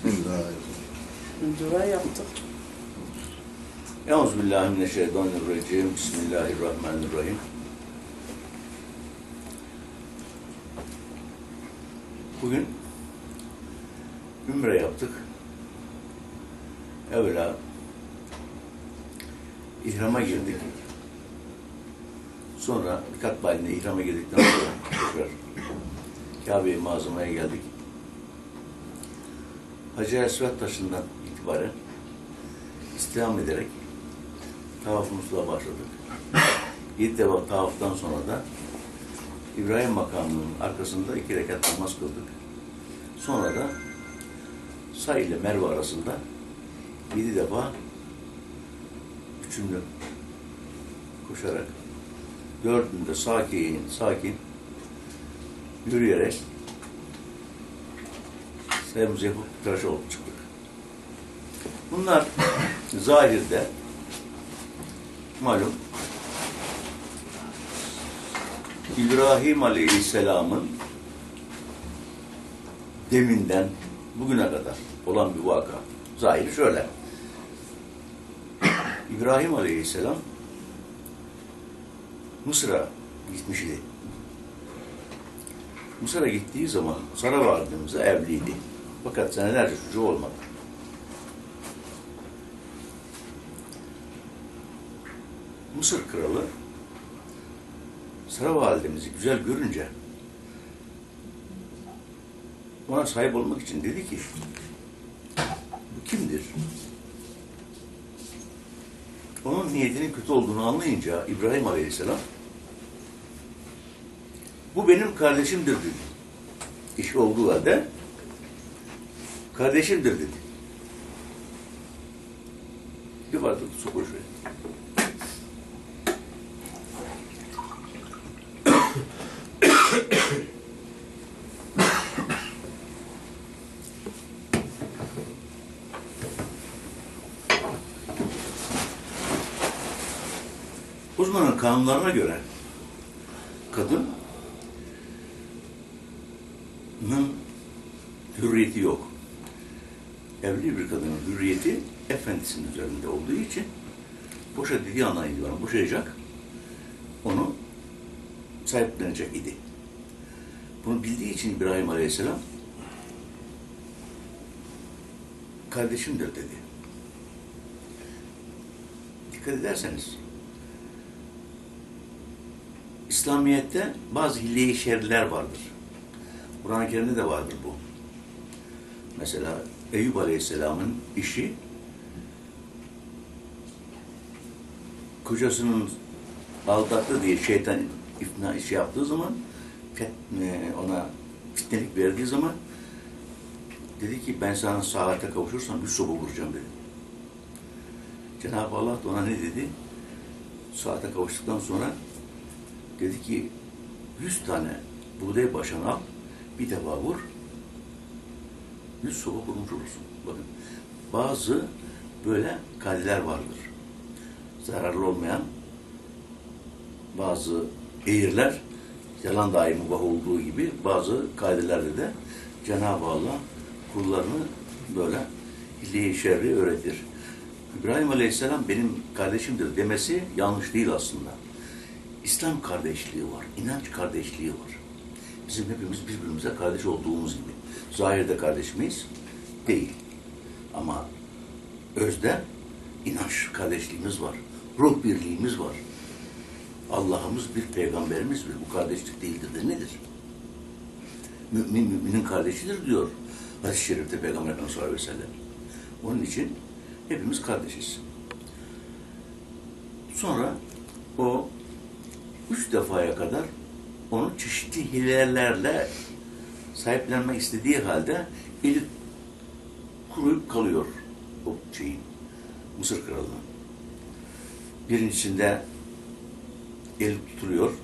Bismillahirrahmanirrahim. Dua yaptık. Euzubillahimineşşeytanirracim. Bismillahirrahmanirrahim. Bugün ümre yaptık. Evvela ihrama girdik. Sonra rikat halinde ihrama girdikten sonra tekrar Kabe-i Muazzama'ya geldik. Hacer Esved taşından itibaren istiham ederek tavafımızla başladık. 7 defa tavaftan sonra da İbrahim makamının arkasında 2 rekat namaz kıldık. Sonra da Say ile Merve arasında 7 defa üçünü koşarak, 4'ünde sakin yürüyerek sayımızı yapıp tıraş olup çıktık. Bunlar zahirde malum İbrahim Aleyhisselam'ın deminden bugüne kadar olan bir vaka. Zahir şöyle. İbrahim Aleyhisselam Mısır'a gitmiş idi. Mısır'a gittiği zaman Sara validemize evliydi. Fakat senelerce çocuğu olmadı. Mısır kralı Sara validemizi güzel görünce ona sahip olmak için dedi ki, bu kimdir? Onun niyetinin kötü olduğunu anlayınca İbrahim Aleyhisselam, bu benim kardeşimdir dedi. İş olduğu halde kardeşimdir dedi. Bir bardak su koy şuraya. Uzmanın kanunlarına göre kadının hürriyeti yok. Evli bir kadının hürriyeti efendisinin üzerinde olduğu için boşa dediği andan itibaren boşayacak, onu sahiplenecek idi. Bunu bildiği için İbrahim Aleyhisselam kardeşimdir dedi. Dikkat ederseniz İslamiyet'te bazı hile-i şerriler vardır. Kur'an-ı Kerim'de de vardır bu. Mesela Eyüp Aleyhisselam'ın işi kocasının aldattı diye şeytan ifna işi yaptığı zaman, ona fitnelik verdiği zaman dedi ki ben sana saate kavuşursam 100 soba vuracağım dedi. Cenab-ı Allah da ona ne dedi? Saate kavuştuktan sonra dedi ki 100 tane buğday başını al, bir defa vur, 100 soba vurmuş olursun. Bakın, bazı böyle kaideler vardır. Zararlı olmayan bazı eğirler, yalan dahi mubah olduğu gibi bazı kaidelerde de Cenab-ı Allah kullarını böyle hile-i şerri öğretir. İbrahim Aleyhisselam benim kardeşimdir demesi yanlış değil aslında. İslam kardeşliği var, inanç kardeşliği var. Bizim hepimiz birbirimize kardeş olduğumuz gibi. Zahirde kardeş miyiz? Değil. Ama özde inanç kardeşliğimiz var. Ruh birliğimiz var. Allah'ımız bir, peygamberimiz bir. Bu kardeşlik değildir de nedir? Mümin müminin kardeşidir diyor hadis-i şerifte Peygamber Efendimiz sallallahu aleyhi ve sellem. Onun için hepimiz kardeşiz. Sonra o 3 defaya kadar onu çeşitli hilelerle sahiplenmek istediği halde eli kuruyup kalıyor o şeyin, Mısır kralının. Birincisinde el tutuluyor.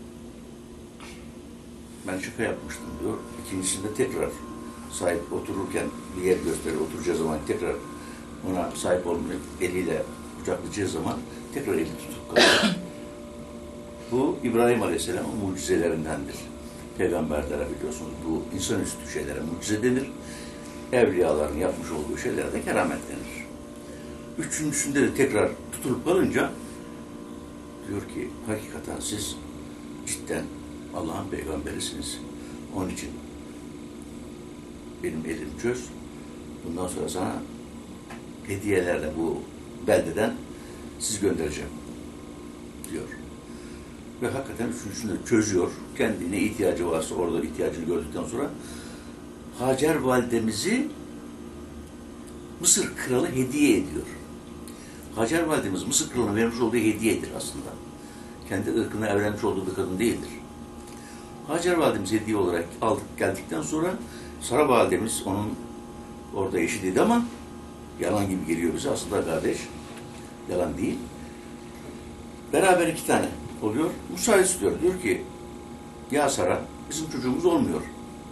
Ben şaka yapmıştım diyor. İkincisinde tekrar sahip otururken bir yer gösterir, oturacağı zaman tekrar ona sahip olmayıp eliyle kucaklayacağı zaman tekrar eli tutup kalıyor. Bu İbrahim Aleyhisselam'ın mucizelerindendir. Peygamberlere biliyorsunuz bu insanüstü şeylere mucize denir. evliyaların yapmış olduğu şeylere de keramet denir. Üçüncüsünde de tekrar tutulup kalınca diyor ki hakikaten siz cidden Allah'ın peygamberisiniz. Onun için benim elim çöz. Bundan sonra sana hediyelerle bu beldeden siz göndereceğim diyor. Ve hakikaten üçüncüsünü de çözüyor. Kendine ihtiyacı varsa orada ihtiyacını gördükten sonra Hacer validemizi Mısır kralı hediye ediyor. Hacer validemiz Mısır kralına vermiş olduğu hediyedir aslında. Kendi ırkına evlenmiş olduğu bir kadın değildir. Hacer validemiz hediye olarak aldık geldikten sonra Sara validemiz onun orada eşi dedi ama yalan gibi geliyor bize. Aslında kardeş. Yalan değil. Beraber 2 tane oluyor. Müsaade istiyor. Diyor ki ya Sara bizim çocuğumuz olmuyor.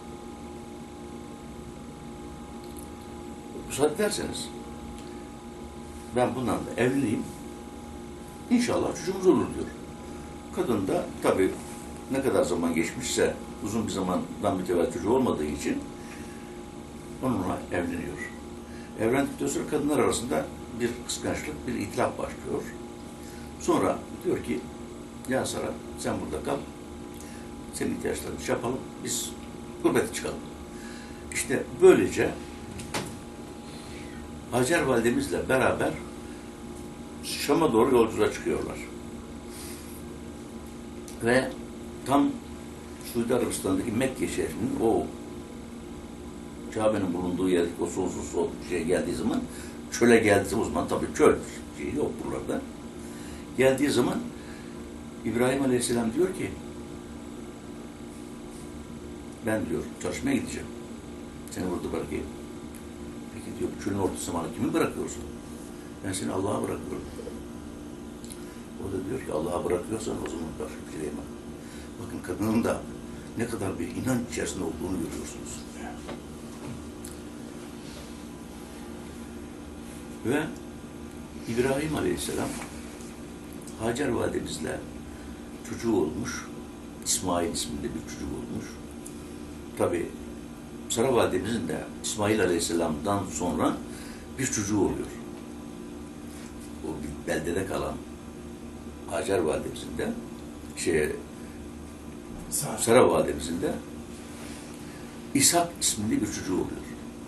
Müsaade ederseniz ben bundan da evliyim. İnşallah çocuğumuz olur diyor. Kadın da tabii ne kadar zaman geçmişse uzun bir zamandan mütevellit çocuğu olmadığı için onunla evleniyor. Evlendikten sonra kadınlar arasında bir kıskançlık, bir itilaf başlıyor. Sonra diyor ki ya Sara sen burada kal. Senin ihtiyaçlarını yapalım. Biz gurbete çıkalım. İşte böylece Hacer validemizle beraber Şam'a doğru yolculuğa çıkıyorlar. Ve tam Suudi Arabistan'daki Mekke şehrinin o Kabe'nin bulunduğu yer, o sonsuz şeye geldiği zaman, çöle geldiği zaman, tabii çöl şeyi yok buralarda. Geldiği zaman İbrahim Aleyhisselam diyor ki ben diyor çalışmaya gideceğim. Seni burada bırakayım. Peki diyor çölün ortasına bana kimi bırakıyorsun? Ben seni Allah'a bırakıyorum. O da diyor ki Allah'a bırakıyorsan o zaman başka bir şey diyemem. Bakın kadının da ne kadar bir inanç içerisinde olduğunu görüyorsunuz. Ve İbrahim Aleyhisselam Hacer validemizle çocuğu olmuş. İsmail isminde bir çocuk olmuş. Tabi Sara validemizin de İsmail Aleyhisselam'dan sonra bir çocuğu oluyor. O bir beldede kalan Hacer validemizin de Sara validemizin de İshak isminde bir çocuğu oluyor.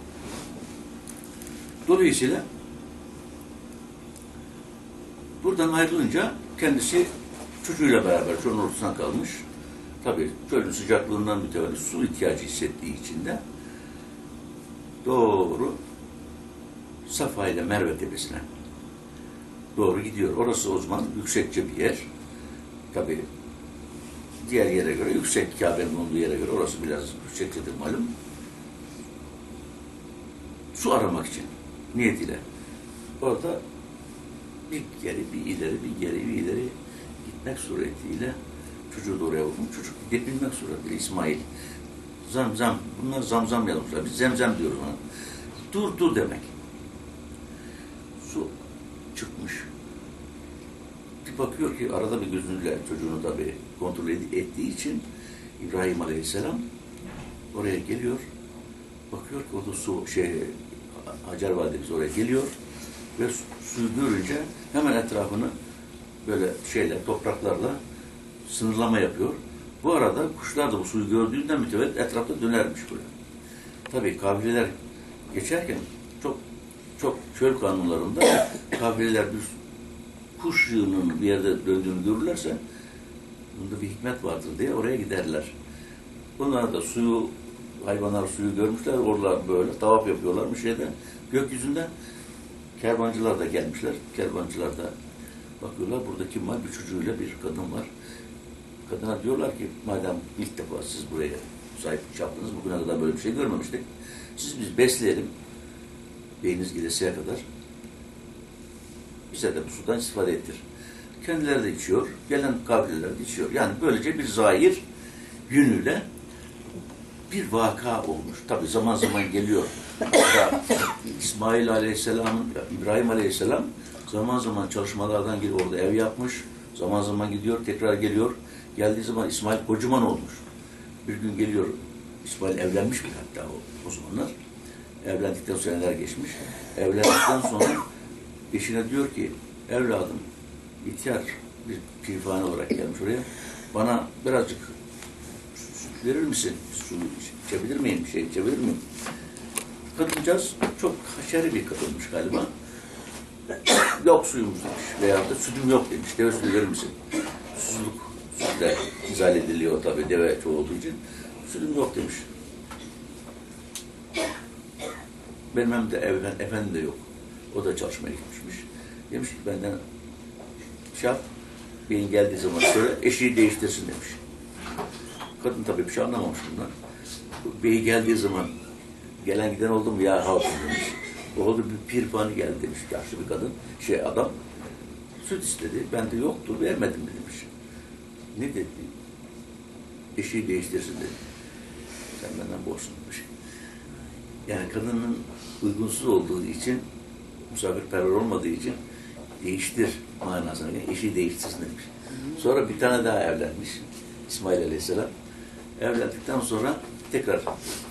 Dolayısıyla buradan ayrılınca kendisi çocuğuyla beraber çölün ortasına kalmış. Tabii çölün sıcaklığından mütevellit su ihtiyacı hissettiği için de doğru Safa ile Merve tepesine doğru gidiyor. Orası o zaman yüksekçe bir yer. Tabii diğer yere göre yüksek, Kabe'nin olduğu yere göre orası biraz yüksektedir malum. Su aramak için niyetiyle. Orada bir geri, bir ileri, bir geri, bir ileri gitmek suretiyle çocuğu da oraya vurmuş. Çocuk gidebilmek suretiyle İsmail. Zamzam, bunlar zamzam yazmışlar. Biz zemzem diyoruz ona. Dur, dur demek. Su çıkmış. Bir bakıyor ki arada bir gözüyle çocuğunu tabii kontrol ettiği için İbrahim Aleyhisselam oraya geliyor. Bakıyor ki o da su, Hacer validemiz oraya geliyor ve suyu görünce hemen etrafını böyle topraklarla sınırlama yapıyor. Bu arada kuşlar da bu suyu gördüğünden mütevellit etrafta dönermiş böyle. Tabii kabileler geçerken çok çöl kanunlarında kabileler bir kuş yığınının bir yerde döndüğünü görürlerse bunda bir hikmet vardır diye oraya giderler. Bunlar da hayvanlar suyu görmüşler, orada böyle tavaf yapıyorlarmış gökyüzünde. Kervancılar da gelmişler. Kervancılar da bakıyorlar, burada kim var? Bir çocuğuyla bir kadın var. Kadına diyorlar ki, madem ilk defa siz buraya sahip yaptınız, bugüne kadar böyle bir şey görmemiştik. Biz besleyelim, beyiniz gelesiye kadar. Bize de bu sudan istifade ettir. Kendileri de içiyor, gelen kabileler de içiyor. Yani böylece bir zahir yönüyle bir vaka olmuş. Tabi zaman zaman geliyor. İsmail Aleyhisselam'ın, İbrahim Aleyhisselam zaman zaman çalışmalardan geliyor, orada ev yapmış. Zaman zaman gidiyor, tekrar geliyor. Geldiği zaman İsmail kocaman olmuş. Bir gün geliyor, İsmail evlenmiş mi hatta o zamanlar. Evlendikten seneler geçmiş. Evlendikten sonra eşine diyor ki, evladım, ihtiyar bir pirifani olarak gelmiş oraya. Bana birazcık süt verir misin? Su içebilir miyim? Bir şey içebilir miyim? Kadıncağız çok haşeri bir kadınmış galiba. Yok suyumuz demiş. Veyahut da sütüm yok demiş. Deve suyu verir misin? Susuzluk sütle izah ediliyor tabii deve çoğu olduğu için. Sütüm yok demiş. Benim hem de efendim de yok. O da çalışmaya gitmişmiş. Demiş ki benden şey yap, beyin geldiği zaman söyle, eşiği değiştirsin demiş. Kadın tabii bir şey anlamamış bundan. Beyi geldiği zaman gelen giden oldu mu ya hatun demiş. O oldu bir pirpani geldi demiş. Yaşlı bir kadın, adam. Süt istedi. Ben de yoktu, vermedim demiş. Ne dedi? Eşiği değiştirsin dedi. Sen benden borçsun demiş. Yani kadının uygunsuz olduğu için, misafirperver olmadığı için değiştir manasına. Yani eşiği değiştirsin demiş. Sonra bir tane daha evlenmiş. İsmail Aleyhisselam. Evlendikten sonra tekrar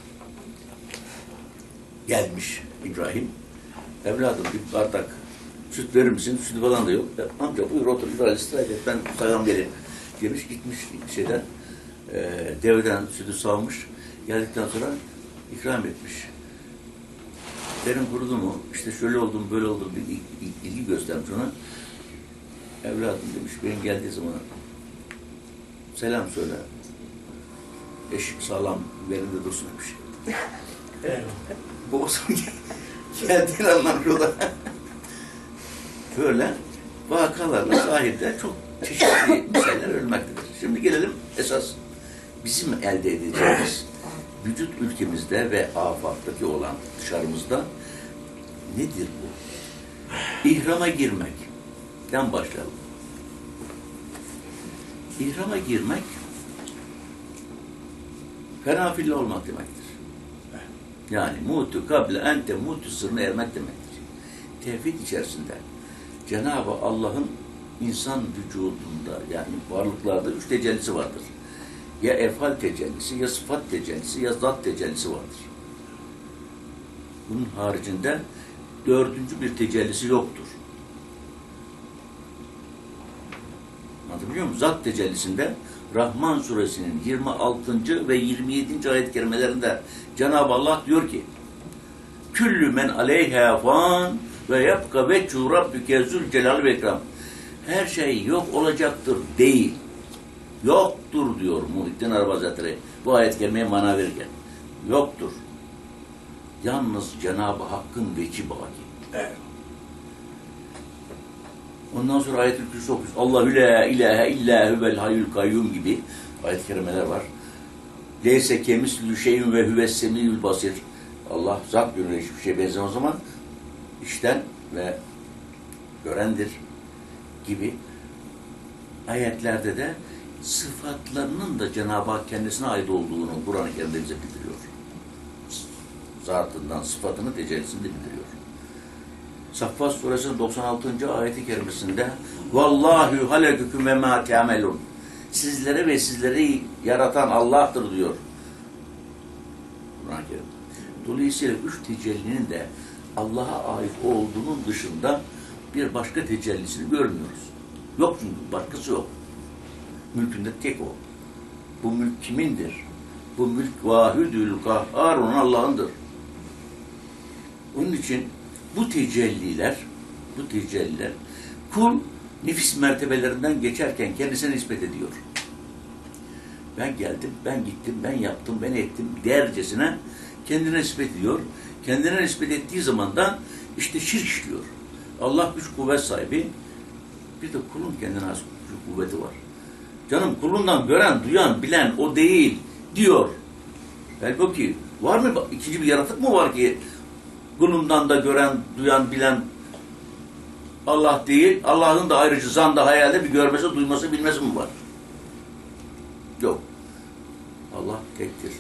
gelmiş İbrahim. Evladım bir bardak süt verir misin? Sütü falan da yok. Amca buyur otur biraz istirahat et. Ben sayam geleyim. Demiş gitmiş deveden sütü savmış. Geldikten sonra ikram etmiş. Derin kurudu mu? İşte şöyle oldum böyle oldum bir ilgi göstermiş ona. Evladım demiş benim geldiği zaman selam söyle. Eşik sağlam yerinde dursun demiş. Evet. Boğazım geldiğini anlamış o da. Böyle vakalarla sahilde çok çeşitli şeyler ölmektedir. Şimdi gelelim esas bizim elde edeceğimiz vücut ülkemizde ve afaktaki olan dışarımızda nedir bu? İhrama girmekten başlayalım. İhrama girmek fenafilli olmak demektir. Yani mutu kable ente mutu sırrına ermek demektir. Tevhid içerisinde Cenab-ı Allah'ın insan vücudunda yani varlıklarda 3 tecellisi vardır. Ya efal tecellisi, ya sıfat tecellisi, ya zat tecellisi vardır. Bunun haricinde 4. bir tecellisi yoktur. Anlatabiliyor muyum? Zat tecellisinde Rahman suresinin 26. ve 27. ayet-i kerimelerinde Cenab-ı Allah diyor ki Küllü men aleyha fan ve yapka veçhu rabbüke zülcelal ve ikram. Her şey yok olacaktır değil. Yoktur diyor Muhittin Arabi Hazretleri. Bu ayet-i kerimeye mana verirken. Yoktur. Yalnız Cenab-ı Hakk'ın veci baki. Evet. Ondan sonra ayet-i kürsü okuyoruz. Allahü la ilahe illa huvel hayyul kayyum gibi ayet-i kerimeler var. Leyse kemislü şeyin ve huves semiyül basir. Allah zat yönüyle hiçbir şey benzemez o zaman işten ve görendir gibi ayetlerde de sıfatlarının da Cenab-ı Hak kendisine ait olduğunu Kur'an-ı Kerim'de bize bildiriyor. Zatından sıfatını tecellisini de bildiriyor. Saffat suresinin 96. ayeti kerimesinde Vallahu haleküküm ve mâ te'amelun. Sizlere ve sizleri yaratan Allah'tır diyor. Kur'an-ı Kerim. Dolayısıyla 3 tecellinin de Allah'a ait olduğunun dışında bir başka tecellisini görmüyoruz. Yok çünkü başkası yok. Mülkünde tek o. Bu mülk kimindir? Bu mülk vahidül kahharun Allah'ındır. Onun için bu tecelliler kul nefis mertebelerinden geçerken kendisine nispet ediyor. Ben geldim, ben gittim, ben yaptım, ben ettim dercesine kendine nispet ediyor. Kendine nispet ettiği zaman da işte şirk işliyor. Allah güç kuvvet sahibi. Bir de kulun kendine has güç kuvveti var. Canım kulundan gören, duyan, bilen o değil diyor. Halbuki var mı? İkinci bir yaratık mı var ki kulundan da gören, duyan, bilen Allah değil, Allah'ın da ayrıca zanda, hayalde bir görmesi, duyması, bilmesi mi var? Yok. Allah tektir.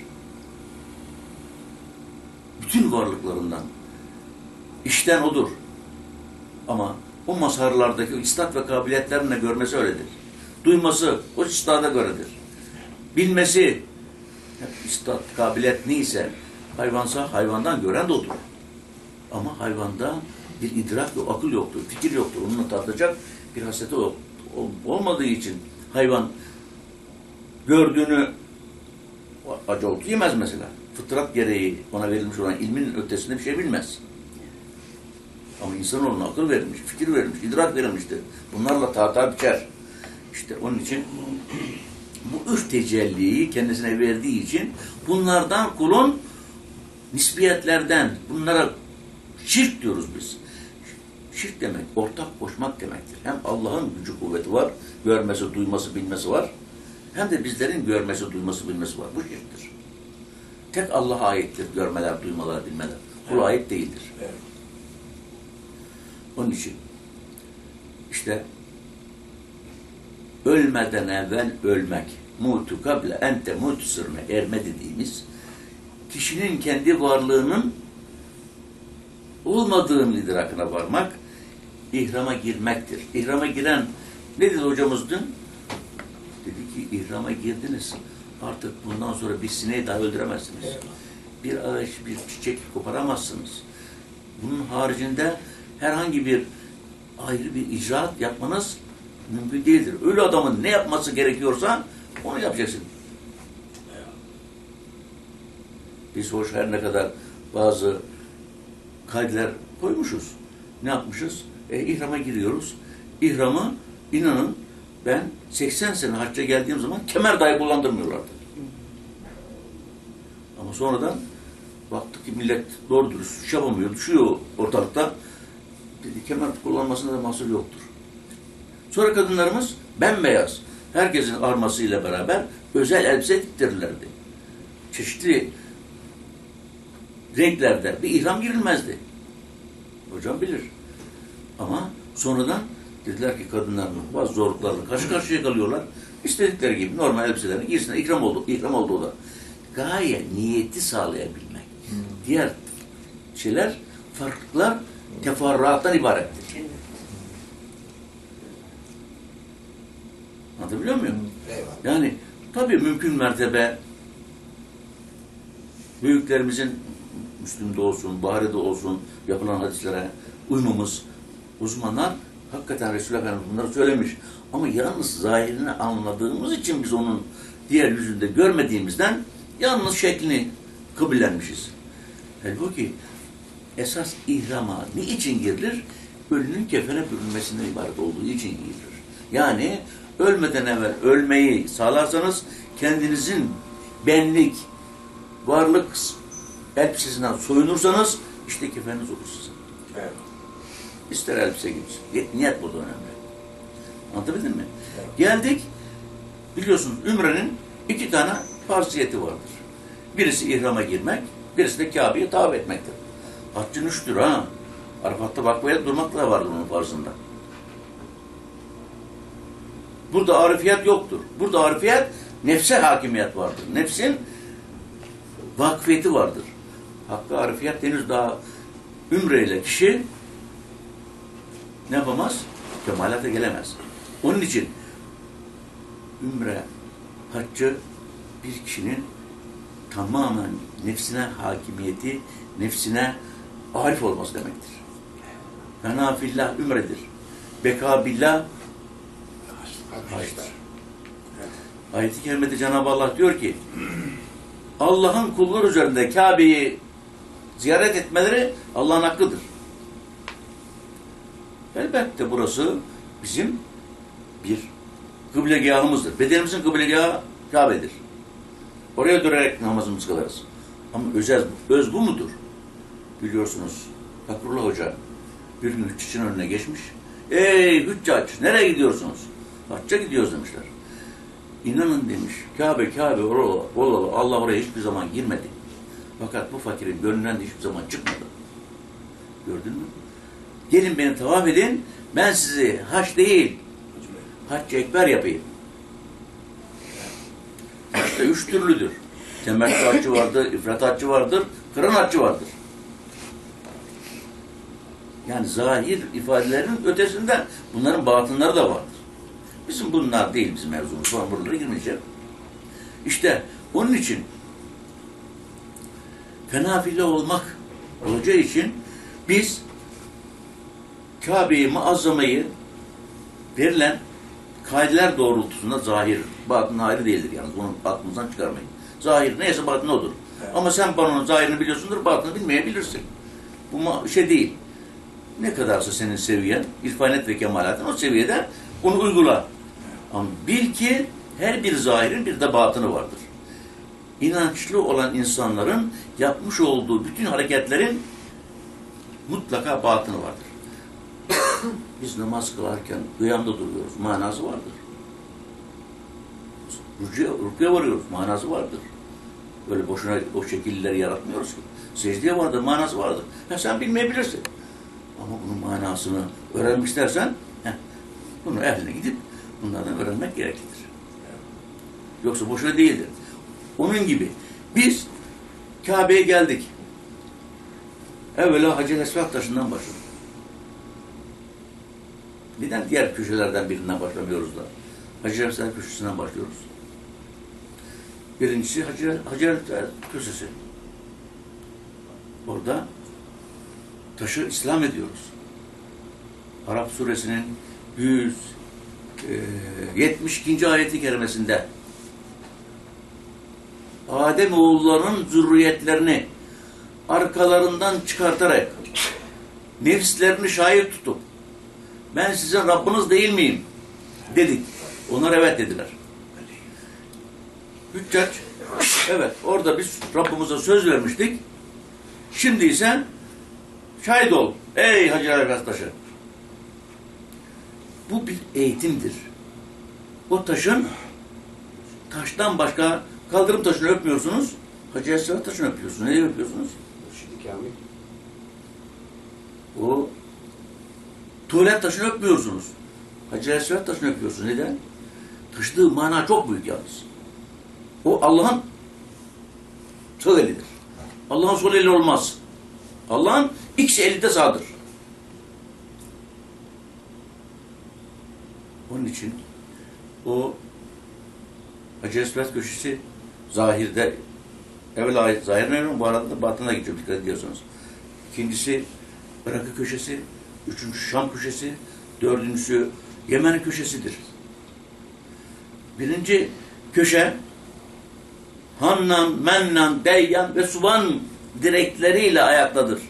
Bütün varlıklarından işten odur. Ama o mazharlardaki istat ve kabiliyetlerine görmesi öyledir. Duyması o istada göredir. Bilmesi istat, kabiliyet neyse Hayvansa hayvandan gören de odur. Ama hayvanda bir idrak yok, akıl yoktur, fikir yoktur. Onunla tartacak bir hasreti olmadığı için hayvan gördüğünü acı otu yemez mesela. Fıtrat gereği ona verilmiş olan ilmin ötesinde bir şey bilmez. Ama insanoğluna akıl verilmiş, fikir verilmiş, idrak verilmiştir. Bunlarla tartar biçer. İşte onun için bu üç tecelliyi kendisine verdiği için bunlardan kulun nisbiyetlerden, bunlara şirk diyoruz biz. Şirk demek, ortak koşmak demektir. Hem Allah'ın gücü kuvveti var, görmesi, duyması, bilmesi var. Hem de bizlerin görmesi, duyması, bilmesi var. Bu şirktir. Tek Allah'a aittir görmeler, duymalar, bilmeler. Kula ait değildir. Evet. Onun için işte ölmeden evvel ölmek, mutu kable ente mutu sırrına erme dediğimiz kişinin kendi varlığının olmadığının idrakına varmak, ihrama girmektir. İhrama giren, ne dedi hocamız dün? Dedi ki ihrama girdiniz. Artık bundan sonra bir sineği daha öldüremezsiniz. Evet. Bir ağaç, bir çiçek koparamazsınız. Bunun haricinde herhangi bir ayrı bir icraat yapmanız mümkün değildir. Ölü adamın ne yapması gerekiyorsa onu yapacaksın. Biz hoş her ne kadar bazı kaydeler koymuşuz. Ne yapmışız? İhrama giriyoruz. İhramı inanın ben 80 sene hacca geldiğim zaman kemer dahi kullandırmıyorlardı. Ama sonradan baktık ki millet doğru dürüst iş yapamıyor, düşüyor ortalıkta. Dedi kemer kullanmasında da mahsur yoktur. Sonra kadınlarımız bembeyaz. Herkesin armasıyla beraber özel elbise diktirirlerdi. Çeşitli renklerde bir ihram girilmezdi. Hocam bilir. Ama sonradan dediler ki kadınların bazı zorluklarla karşı karşıya kalıyorlar. İstedikleri gibi normal elbiselerini giysinler. İkram oldu o da. Gaye niyeti sağlayabilmek. Diğer şeyler, farklılıklar teferruattan ibarettir. Anlatabiliyor muyum? Eyvallah. Yani tabii mümkün mertebe büyüklerimizin Müslüm'de olsun, Buhari'de olsun yapılan hadislere uymamız, uzmanlar hakikaten Resulü Efendimiz bunları söylemiş. Ama yalnız zahirini anladığımız için biz onun diğer yüzünde görmediğimizden yalnız şeklini kabullenmişiz. Halbuki esas ihrama ne için girilir? Ölünün kefene bürünmesinden ibaret olduğu için girilir. Yani ölmeden evvel ölmeyi sağlarsanız kendinizin benlik, varlık elbisesinden soyunursanız işte kefeniniz olur sizin. Evet. İster elbise gibi. Niyet burada önemli. Anlatabildim mi? Evet. Geldik, biliyorsunuz Ümre'nin 2 tane farziyeti vardır. Birisi ihrama girmek, birisi de Kabe'yi tavaf etmektir. Haccın 3'tür ha. Arafat'ta bakmaya durmak da vardır onun farzında. Burada arifiyat yoktur. Burada arifiyat nefse hakimiyet vardır. Nefsin vakfiyeti vardır. Hakkı arifiyat henüz daha ümreyle kişi ne yapamaz? Kemalata gelemez. Onun için ümre, haccı bir kişinin tamamen nefsine hakimiyeti, nefsine arif olması demektir. Fena fillah ümredir. Beka billah haçtır. Ayet-i kerimede Cenab-ı Allah diyor ki Allah'ın kullar üzerinde Kabe'yi ziyaret etmeleri Allah'ın hakkıdır. Elbette burası bizim bir kıblegahımızdır. Bedenimizin kıblegahı Kabe'dir. Oraya dönerek namazımızı kılarız. Ama öz bu mudur? Biliyorsunuz Fakrullah Hoca bir gün Hüccac'ın önüne geçmiş. Ey Hüccac nereye gidiyorsunuz? Hacca gidiyoruz demişler. İnanın demiş Kabe oralı Allah oraya hiçbir zaman girmedi. Fakat bu fakirin gönlünden de hiçbir zaman çıkmadı. Gördün mü? Gelin beni tavaf edin, ben sizi hac değil, hac-ı ekber yapayım. Haçta 3 türlüdür. Temettü haccı vardır, ifrat haccı vardır, kıran haccı vardır. Yani zahir ifadelerin ötesinde bunların batınları da vardır. Bizim bunlar değil bizim mevzumuz. Sonra buralara girmeyeceğim. İşte onun için fenafile olmak olacağı için biz Kabe-i Muazzama'yı verilen kaideler doğrultusunda zahir, batın ayrı değildir yalnız. Bunu aklınızdan çıkarmayın. Zahir neyse batın odur. Evet. Ama sen banonun zahirini biliyorsundur, batını bilmeyebilirsin. Bu şey değil. Ne kadarsa senin seviyen, irfanet ve kemalatın o seviyede onu uygula. Ama bil ki her bir zahirin bir de batını vardır. İnançlı olan insanların yapmış olduğu bütün hareketlerin mutlaka batını vardır. Biz namaz kılarken kıyamda duruyoruz, manası vardır. Rüküye varıyoruz, manası vardır. Böyle boşuna o şekilleri yaratmıyoruz ki. Secdeye vardır, manası vardır. Sen bilmeyebilirsin. Ama bunun manasını öğrenmek istersen, bunu ehline gidip bunlardan öğrenmek gereklidir. Yoksa boşuna değildir. Onun gibi biz Kabe'ye geldik. Evvela Hacer-i Esved taşından başladık. Neden diğer köşelerden birinden başlamıyoruz da? Hacer-i Esved köşesinden başlıyoruz. Birincisi Hacer-i Esved köşesi. Orada taşı İslam ediyoruz. Arap suresinin 172. ayeti kerimesinde Adem oğullarının zürriyetlerini arkalarından çıkartarak nefislerini şahit tutup ben sizin Rabbiniz değil miyim? Dedik. Onlar evet dediler. Hüccac evet orada biz Rabbimize söz vermiştik. Şimdi ise şahit ol. Ey Hacer Esved taşı. Bu bir eğitimdir. O taştan başka kaldırım taşını öpmüyorsunuz. Hacer Esved taşını öpüyorsunuz. Ne öpüyorsunuz? O tuvalet taşını öpmüyorsunuz. Hacer Esved taşını öpüyorsunuz. Neden? Taşıdığı mana çok büyük yalnız. O Allah'ın sol elidir. Allah'ın sol eli olmaz. Allah'ın ikisi eli de sağdır. Onun için o Hacer Esved köşesi zahirde evvela zahirine bu arada da batına geçiyor dikkat ediyorsanız. İkincisi Irak köşesi, üçüncüsü Şam köşesi, dördüncüsü Yemen köşesidir. Birinci köşe Hannan, Mennan, Deyyan ve Suvan direkleriyle ayaktadır.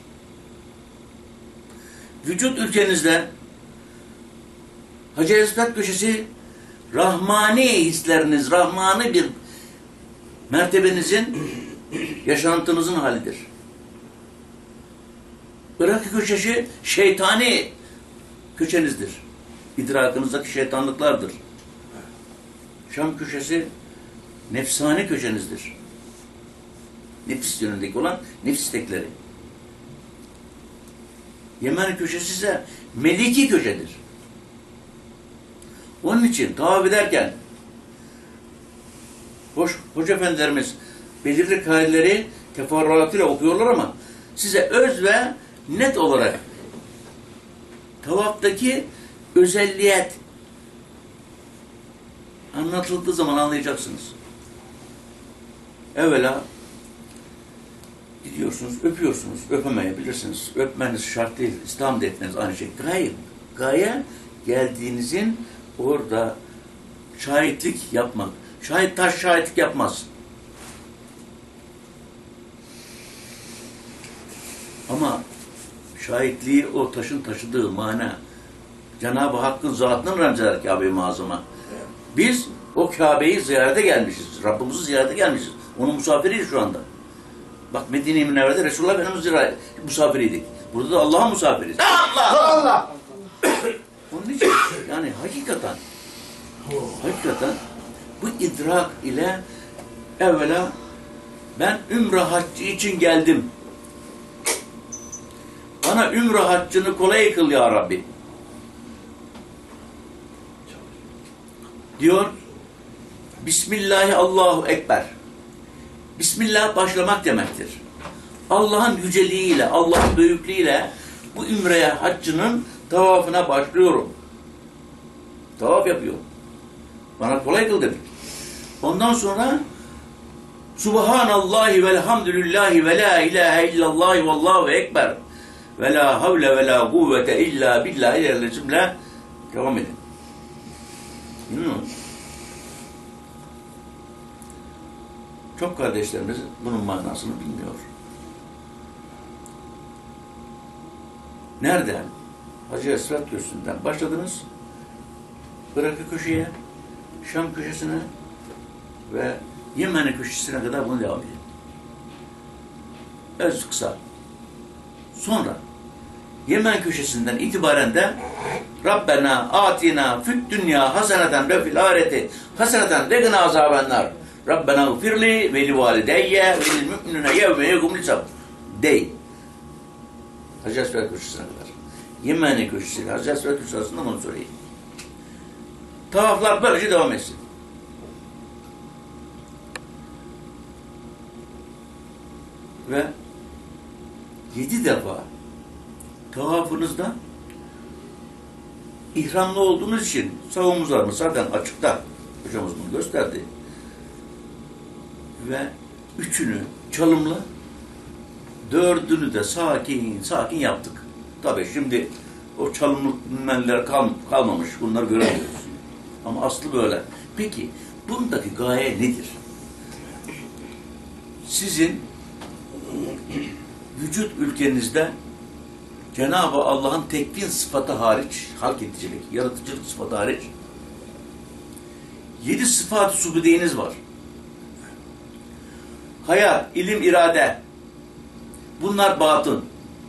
Vücut ülkenizde Hacer Esved köşesi rahmani hisleriniz, rahmani bir mertebenizin, yaşantınızın halidir. Irak köşesi şeytani köşenizdir. İdrakınızdaki şeytanlıklardır. Şam köşesi nefsani köşenizdir. Nefis yönündeki olan nefis istekleri. Yemen köşesi ise meliki köşedir. Onun için tavaf ederken hoca efendilerimiz belirli kaideleri teferruatıyla okuyorlar ama size öz ve net olarak tavaftaki özelliğet anlatıldığı zaman anlayacaksınız. Evvela gidiyorsunuz, öpüyorsunuz, öpemeyebilirsiniz. Öpmeniz şart değil, İslam da etmeniz aynı şey. Gaye geldiğinizin orada şahitlik yapmak. Taş şahitlik yapmaz. Ama şahitliği o taşın taşıdığı mana Cenab-ı Hakk'ın zatının remzeder Kabe-i Muazzama. Biz o Kabe'yi ziyarete gelmişiz. Rabbimizi ziyarete gelmişiz. Onun misafiriyiz şu anda. Bak Medine-i Münevvere'de Resulullah Efendimiz misafiriydik. Burada da Allah'ın misafiriyiz. Allah! Onun için yani hakikaten bu idrak ile evvela ben ümre haccı için geldim. Bana ümre haccını kolay kıl ya Rabbi. Diyor. Bismillahi Allahu Ekber. Bismillah başlamak demektir. Allah'ın yüceliğiyle, Allah'ın büyüklüğüyle bu ümreye haccının tavafına başlıyorum. Tavaf yapıyorum. Bana kolay kıl dedik. Ondan sonra Subhanallahi velhamdülillahi ve la ilahe illallah vallahu ekber ve la havle ve la kuvvete illa billahi cümle devam edin. Çok kardeşlerimiz bunun manasını bilmiyor. Nereden? Hacı Esvet Köşkü'nden başladınız. Irak'ı köşeye, Şam köşesine ve Yemen'in köşesine kadar bunu devam edin. Öz kısa. Sonra Yemen köşesinden itibaren de Rabbena atina fid dünya haseneten ve fil ahireti haseneten ve gına azabennar. Rabbena gfirli ve li valideyye ve lil müminine yevme yekumul hisab. Dey. Hacı Esvet köşesine kadar. Yemen'in köşesiyle Hacı Esvet köşesi arasında bunu söyleyeyim. Tavaflar böylece devam etsin. Ve 7 defa tavafınızda ihramlı olduğunuz için savunmuzlarımız zaten açıkta. Hocamız bunu gösterdi. Ve 3'ünü çalımlı, 4'ünü de sakin sakin yaptık. Tabii şimdi o çalımlılar kalmamış. Bunları göremiyoruz. Ama aslı böyle. Peki bundaki gaye nedir? Sizin vücut ülkenizde Cenab-ı Allah'ın tekvin sıfatı hariç, halk edicilik, yaratıcılık sıfatı hariç 7 sıfat-ı subudeyiniz var. Hayat, ilim, irade. Bunlar batın.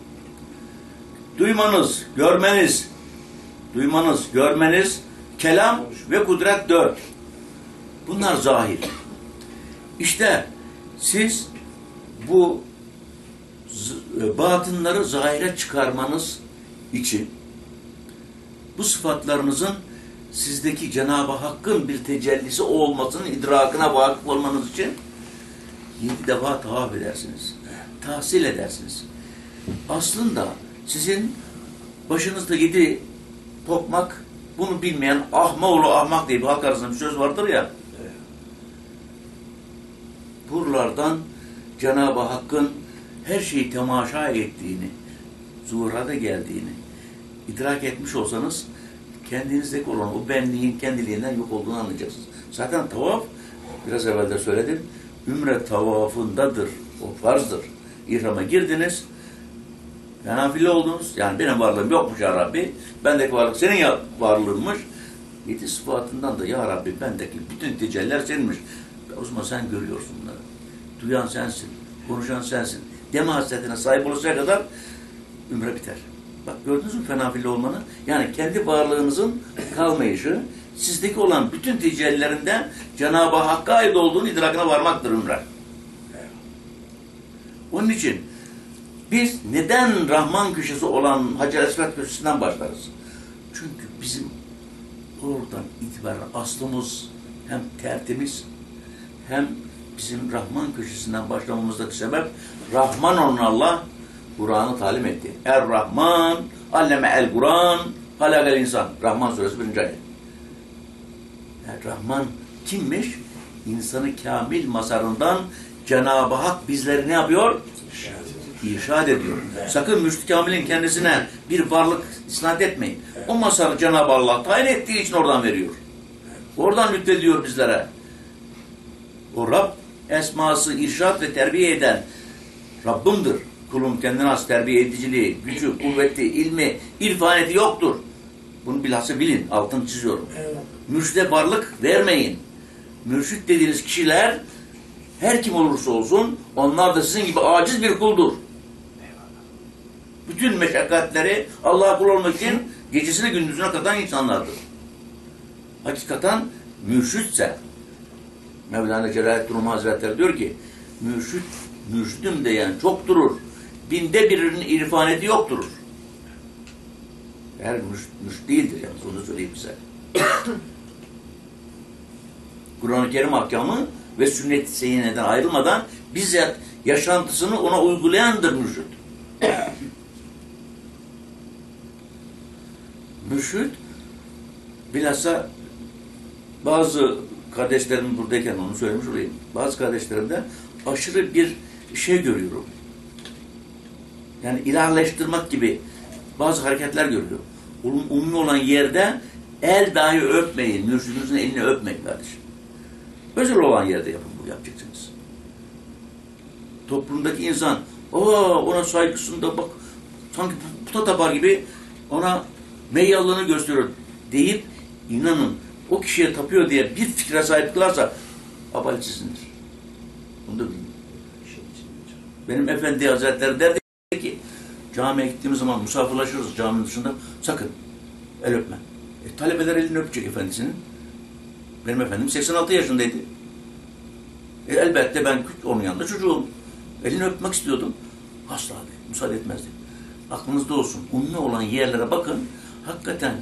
Duymanız, görmeniz, kelam ve kudret 4. Bunlar zahir. İşte siz bu batınları zahire çıkarmanız için bu sıfatlarınızın sizdeki Cenab-ı Hakk'ın bir tecellisi olmasının idrakına vakıf olmanız için 7 defa tavaf edersiniz. Tahsil edersiniz. Aslında sizin başınızda 7 tokmak, bunu bilmeyen ahmaoğlu ahmak diye bir halk arasında bir söz vardır ya. Buralardan Cenab-ı Hakk'ın her şeyi temaşa ettiğini, zuhurada geldiğini idrak etmiş olsanız kendinizdeki olan o benliğin kendiliğinden yok olduğunu anlayacaksınız. Zaten tavaf, biraz evvel de söyledim, ümre tavafındadır. O farzdır. İhrama girdiniz, nafile oldunuz. Yani benim varlığım yokmuş ya Rabbi. Bendeki varlık senin varlığınmış. 7 sıfatından da ya Rabbi bendeki bütün tecelliler seninmiş. O zaman sen görüyorsun bunları. Duyan sensin. Konuşan sensin. Deme hasretine sahip olacak kadar ümre biter. Bak gördünüz mü fenafilli olmanı? Yani kendi varlığınızın kalmayışı, sizdeki olan bütün tecellilerinde Cenab-ı Hakk'a ait olduğunu idrakına varmaktır ümre. Onun için biz neden Rahman köşesi olan Hacı Esvet köşesinden başlarız? Çünkü bizim oradan itibaren aslımız hem tertemiz hem bizim Rahman köşesinden başlamamızdaki sebep Rahman olan Allah Kur'an'ı talim etti. Er-Rahman alleme el-Kur'an halakal insan. Rahman suresi 1. ayet. Er-Rahman kimmiş? İnsanı kamil mazharından Cenab-ı Hak bizleri ne yapıyor? İrşad ediyor. Sakın mürşid kamilin kendisine bir varlık isnat etmeyin. O mazharı Cenab-ı Allah tayin ettiği için oradan veriyor. Oradan lütfediyor bizlere. O Rab esması irşad ve terbiye eden Rabbimdir. Kulun kendine has terbiye ediciliği, gücü, kuvveti, ilmi, irfaneti yoktur. Bunu bilhassa bilin. Altını çiziyorum. Evet. Mürşide varlık vermeyin. Mürşid dediğiniz kişiler her kim olursa olsun onlar da sizin gibi aciz bir kuldur. Bütün meşakkatleri Allah'a kul olmak için gecesine gündüzüne katan insanlardır. Hakikaten mürşitse Mevlana Celaleddin Rumi Hazretleri diyor ki mürşidim de yani çok durur. Binde birinin irfaneti yoktur. Eğer mürşid değildir yalnız onu söyleyeyim size. Kur'an-ı Kerim ahkamı ve sünnet-i seyyineden ayrılmadan bizzat yaşantısını ona uygulayandır mürşid. Mürşid bilhassa bazı kardeşlerim buradayken onu söylemiş olayım. Bazı kardeşlerimde aşırı bir şey görüyorum. Yani ilahlaştırmak gibi bazı hareketler görüyorum. Umumi olan yerde el dahi öpmeyin. Mürşidinizin elini öpmeyin kardeşim. Özel olan yerde yapın, bu yapacaksınız. Toplumdaki insan ona saygısında bak sanki puta tapar gibi ona meyyallığını gösteriyor deyip inanın o kişiye tapıyor diye bir fikre sahip kılarsa abal sizindir. Bunu da bilin. Benim Efendi Hazretleri derdi ki camiye gittiğimiz zaman misafirlaşırız caminin dışında, sakın el öpme. Talebeler elini öpecek efendisinin. Benim efendim 86 yaşındaydı. Elbette ben onun yanında çocuğum. Elini öpmek istiyordum. Asla abi, müsaade etmezdi. Aklınızda olsun. Ummi olan yerlere bakın. Hakikaten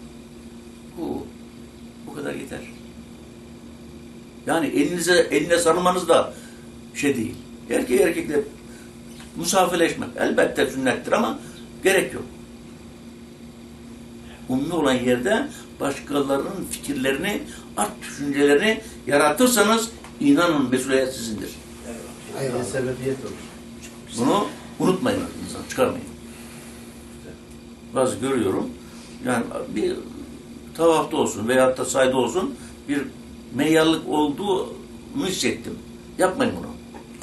bu kadar yeter. Yani eline sarılmanız da şey değil. Erkekle misafirleşmek elbette sünnettir ama gerek yok. Ummi olan yerde başkalarının fikirlerini, düşüncelerini yaratırsanız inanın mesuliyet sizindir. Aynen, sebebiyet olur. Bunu unutmayın insan, çıkarmayın. Bazı görüyorum, yani bir tavafta olsun veyahut da sayda olsun bir meyyallık olduğunu hissettim. Yapmayın bunu.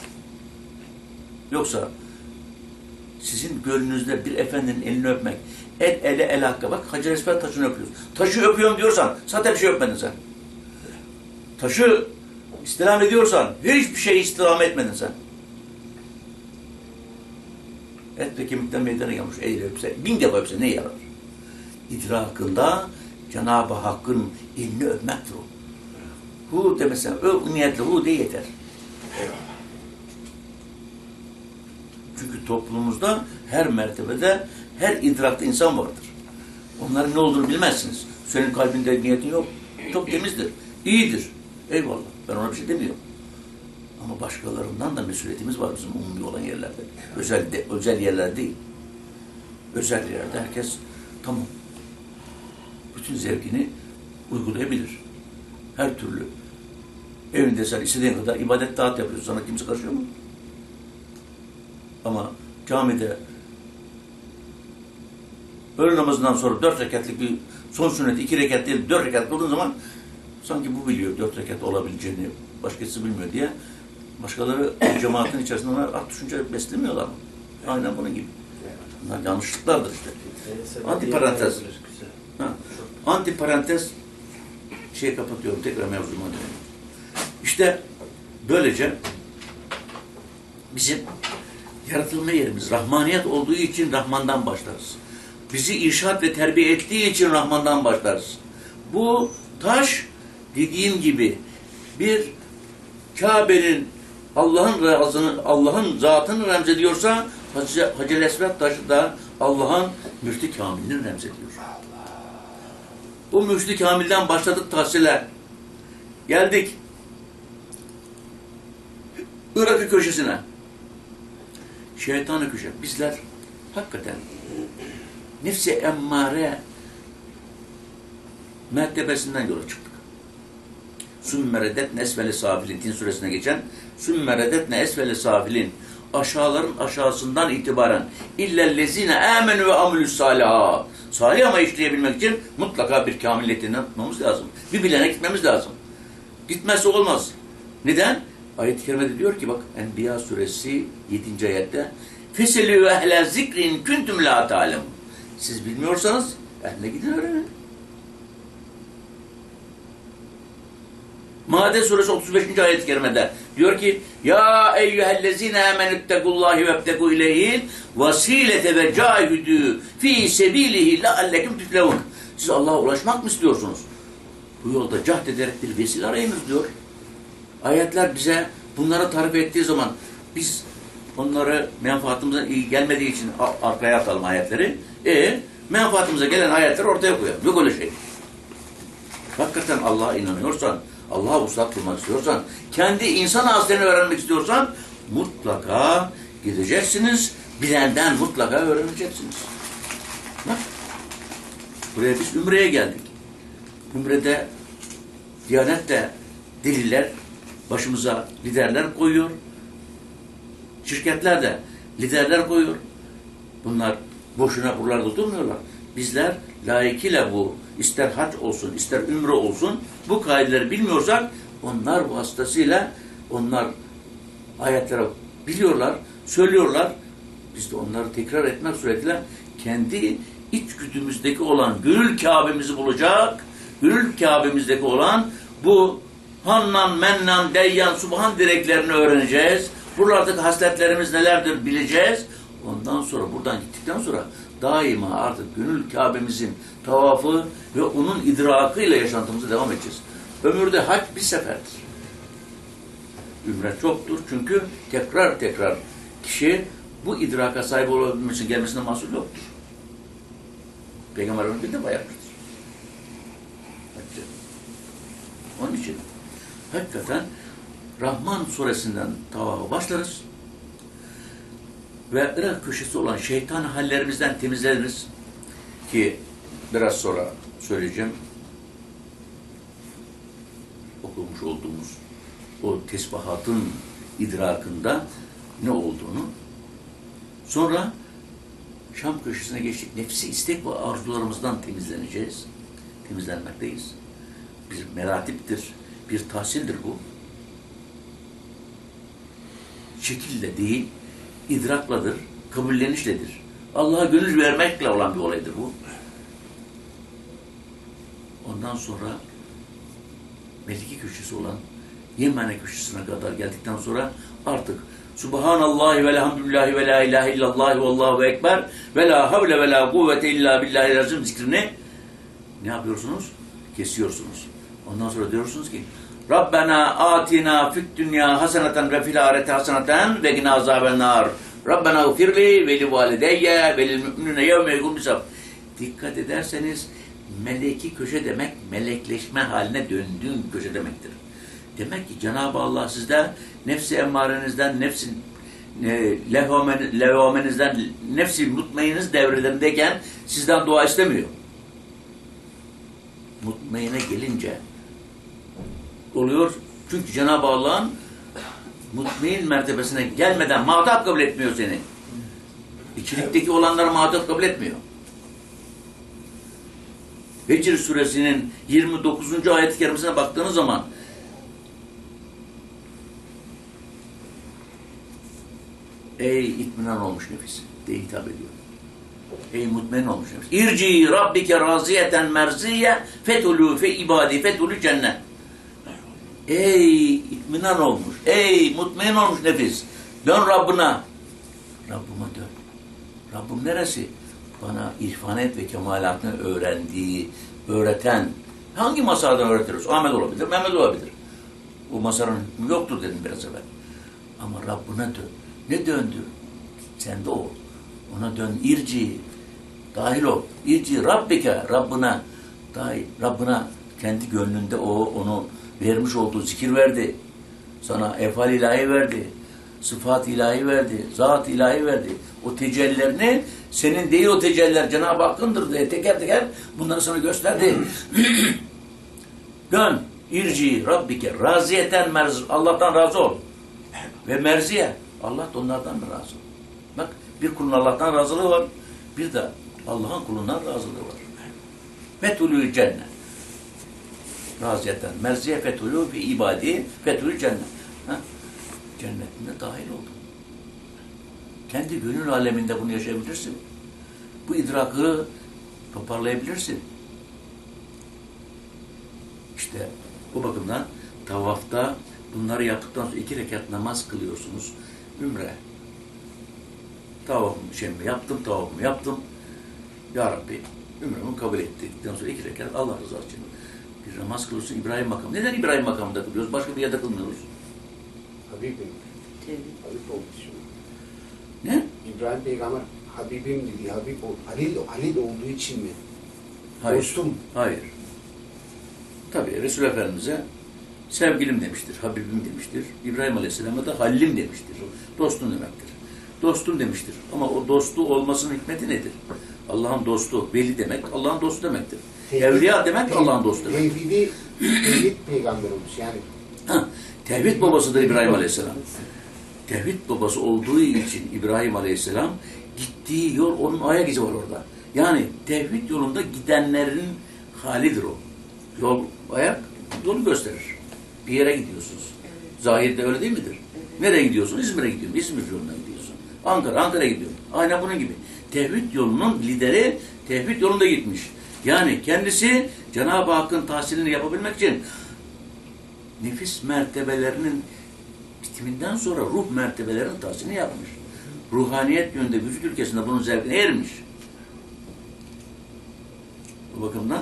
Yoksa sizin gönlünüzde bir efendinin elini öpmek, el ele el hakka, bak Hacer Esved taşını öpüyorsun. Taşı öpüyorum diyorsan zaten bir şey öpmedin sen. Taşı istirham ediyorsan hiçbir şey istirham etmedin sen. Et ve kemikten meydana gelmiş. Eğri öpse, 1000 defa öpse ne yarar? İdrakında Cenab-ı Hakk'ın elini öpmektir o. Hu demesen, niyetle hu de yeter. Çünkü toplumumuzda her mertebede, her idrakta insan vardır. Onların ne olduğunu bilmezsiniz. Senin kalbinde niyetin yok. Çok temizdir, iyidir. Eyvallah. Ben ona bir şey demiyorum. Ama başkalarından da mesuliyetimiz var bizim umumi olan yerlerde. Özel yerler değil. Özel yerlerde herkes tamam. Bütün zevkini uygulayabilir. Her türlü. Evinde sen istediğin kadar ibadet dağıt yapıyorsun. Sana kimse karışıyor mu? Ama camide öğle namazından sonra 4 rekatlık bir son sünneti 2 rekat değil 4 rekat kıldığın zaman sanki bu biliyor 4 rekat olabileceğini, başkası bilmiyor diye başkaları cemaatin içerisinde ona düşünce beslemiyorlar mı? Aynen bunun gibi. Bunlar yanlışlıklardır işte. Antiparantez. Antiparantez kapatıyorum. Tekrar mevzuma dönüyorum. İşte böylece bizim yaratılma yerimiz Rahmaniyet olduğu için Rahman'dan başlarız. Bizi irşad ve terbiye ettiği için Rahman'dan başlarız. Bu taş dediğim gibi bir Kabe'nin Allah'ın zatını remzediyorsa Hacer Esved taşı da Allah'ın müşri kamilini remzediyor. Bu müşri kamilden başladık tahsile. Geldik Irak'ı köşesine. Şeytanı köşe. Bizler hakikaten nefsi emmare mertebesinden yola çıktık. Sümmeredetne esveli safilin Tin suresine geçen sümmeredetne esveli safilin aşağıların aşağısından itibaren illellezine amenü ve amilüs salihat. Salih ama işleyebilmek için mutlaka bir kamiliyetini yapmamız lazım. Bir bilene gitmemiz lazım. Gitmezse olmaz. Neden? Ayet-i kerimede diyor ki bak Enbiya suresi 7. ayette feselü ehle zikrin küntüm la ta'lem. Siz bilmiyorsanız ehline gidin öğrenin. Maide suresi 35. ayet-i kerimede diyor ki ya eyyühellezine amenüttekullahi vebteku ileyhil vasilete ve cahidü fi sebilihi leallekum tüflevun. Siz Allah'a ulaşmak mı istiyorsunuz? Bu yolda cahd ederek bir vesile arayınız diyor. Ayetler bize bunları tarif ettiği zaman biz onları menfaatimize iyi gelmediği için arkaya atalım ayetleri. Menfaatimize gelen ayetleri ortaya koyalım. Yok öyle şey. Hakikaten Allah'a inanıyorsan, Allah'a uslat kurmak istiyorsan, kendi insan hasletini öğrenmek istiyorsan mutlaka gideceksiniz. Bilenden mutlaka öğreneceksiniz. Bak. Buraya biz Ümre'ye geldik. Ümre'de Diyanet de deliller başımıza liderler koyuyor. Şirketler de liderler koyuyor. Bunlar boşuna buralarda durmuyorlar. Bizler layıkıyla bu ister hac olsun, ister ümre olsun bu kaideleri bilmiyorsak onlar vasıtasıyla onlar ayetleri biliyorlar, söylüyorlar. Biz de onları tekrar etmek suretiyle kendi iç güdümüzdeki olan gönül Kabe'mizi bulacak, gönül Kabe'mizdeki olan bu Hannan, Mennan, Deyyan, Subhan direklerini öğreneceğiz. Buralardaki hasletlerimiz nelerdir bileceğiz. Ondan sonra buradan gittikten sonra daima artık gönül Kabe'mizin tavafı ve onun idrakıyla yaşantımıza devam edeceğiz. Ömürde hac bir seferdir. Ümre çoktur çünkü tekrar tekrar kişi bu idraka sahip olabilmek için gelmesine mahsul yoktur. Peygamber Efendimiz bir defa yapmıştır. Onun için hakikaten Rahman suresinden tavafa başlarız ve Irak köşesi olan şeytan hallerimizden temizleniriz ki biraz sonra söyleyeceğim okumuş olduğumuz o tesbihatın idrakında ne olduğunu. Sonra Şam köşesine geçtik. Nefsi istek ve arzularımızdan temizleneceğiz. Temizlenmekteyiz. Bir meratiptir, bir tahsildir bu. Şekille değil, idrakladır, kabullenişledir. Allah'a gönül vermekle olan bir olaydır bu. Ondan sonra Meliki köşesi olan Yemene köşesine kadar geldikten sonra artık Subhanallahi velhamdülillahi ve la ilahe illallah ve allahu ekber ve la havle ve la kuvvete illa billahirrahmanirrahim zikrini ne yapıyorsunuz? Kesiyorsunuz. Ondan sonra diyorsunuz ki Rabbena atina fid dünya haseneten ve fil ahireti haseneten ve gina azabennar. Rabbena ufirli ve li valideyye ve lil müminine yevme yegum hisab. Dikkat ederseniz meleki köşe demek melekleşme haline döndüğün köşe demektir. Demek ki Cenab-ı Allah sizde nefsi emmarenizden, nefsi levhamenizden, nefsi mutmaininiz devrelerindeyken sizden dua istemiyor. Mutmaine gelince oluyor. Çünkü Cenab-ı Allah'ın mutmain mertebesine gelmeden muhatap kabul etmiyor seni. İçilikteki olanları muhatap kabul etmiyor. Hicr suresinin 29. ayet-i kerimesine baktığınız zaman ey itminan olmuş nefis diye hitap ediyor. Ey mutmain olmuş nefis. İrci rabbike raziyeten merziye fetulü fe ibadi fetulü cennet. Ey itminan olmuş, ey mutmain olmuş nefis. Dön Rabbına. Rabbime dön. Rabbim neresi? Bana irfanet ve kemalatını öğreten, hangi masaldan öğretiriz? Ahmet olabilir, Mehmet olabilir. O masalın hükmü yoktur dedim biraz evvel. Ama Rabbine dön. Ne döndü? Sen de ol. Ona dön, irci. Dahil ol. İrci Rabbike, Rabbına. Dahil, Rabbına kendi gönlünde onu vermiş olduğu zikir verdi. Sana efal ilahi verdi. Sıfat ilahi verdi. Zat ilahi verdi. O tecellilerini senin değil o tecelliler Cenab-ı Hakk'ındır diye teker teker bunları sana gösterdi. Dön. İrci Rabbike. Raziyeten merz. Allah'tan razı ol. Ve merziye. Allah da onlardan da razı ol. Bak bir kulun Allah'tan razılığı var. Bir de Allah'ın kulundan razılığı var. Fetulü cennet. Raziyeten. Merziye fetulü ve ibadi fetulü cennet. Ha? Cennetine dahil oldun. Kendi gönül aleminde bunu yaşayabilirsin. Bu idrakı toparlayabilirsin. İşte bu bakımdan tavafta bunları yaptıktan sonra 2 rekat namaz kılıyorsunuz. Ümre. Tavafımı yaptım. Ya Rabbi ümremi kabul ettikten sonra 2 rekat Allah rızası için bir namaz kılıyorsun İbrahim makamı. Neden İbrahim makamında kılıyoruz? Başka bir yerde kılmıyoruz. Habibim. Habib oldu şimdi. Ne? İbrahim Peygamber Habibim dedi. Halil olduğu için mi? Hayır. Dostum. Hayır. Tabii Resul Efendimiz'e sevgilim demiştir, Habibim demiştir. İbrahim Aleyhisselam'a da Hallim demiştir. Dostum demektir. Dostum demiştir. Ama o dostu olmasının hikmeti nedir? Allah'ın dostu, veli demek, Allah'ın dostu demektir. Evliya demek Allah'ın dostu demek. Tevhid peygamber olmuş yani. Tevhid babasıdır İbrahim Aleyhisselam. Tevhid babası olduğu için İbrahim Aleyhisselam gittiği yol, onun ayak izi var orada. Yani tevhid yolunda gidenlerin halidir o. Yol, ayak yolu gösterir. Bir yere gidiyorsunuz. Zahirde öyle değil midir? Nereye gidiyorsun? İzmir'e gidiyorum. İzmir yoluna gidiyorsun. Ankara'ya gidiyorum. Aynen bunun gibi. Tevhid yolunun lideri tevhid yolunda gitmiş. Yani kendisi Cenab-ı Hakk'ın tahsilini yapabilmek için nefis mertebelerinin bitiminden sonra ruh mertebelerinin tahsilini yapmış. Ruhaniyet yönünde vücut ülkesinde bunun zevkine ermiş. Bu bakımdan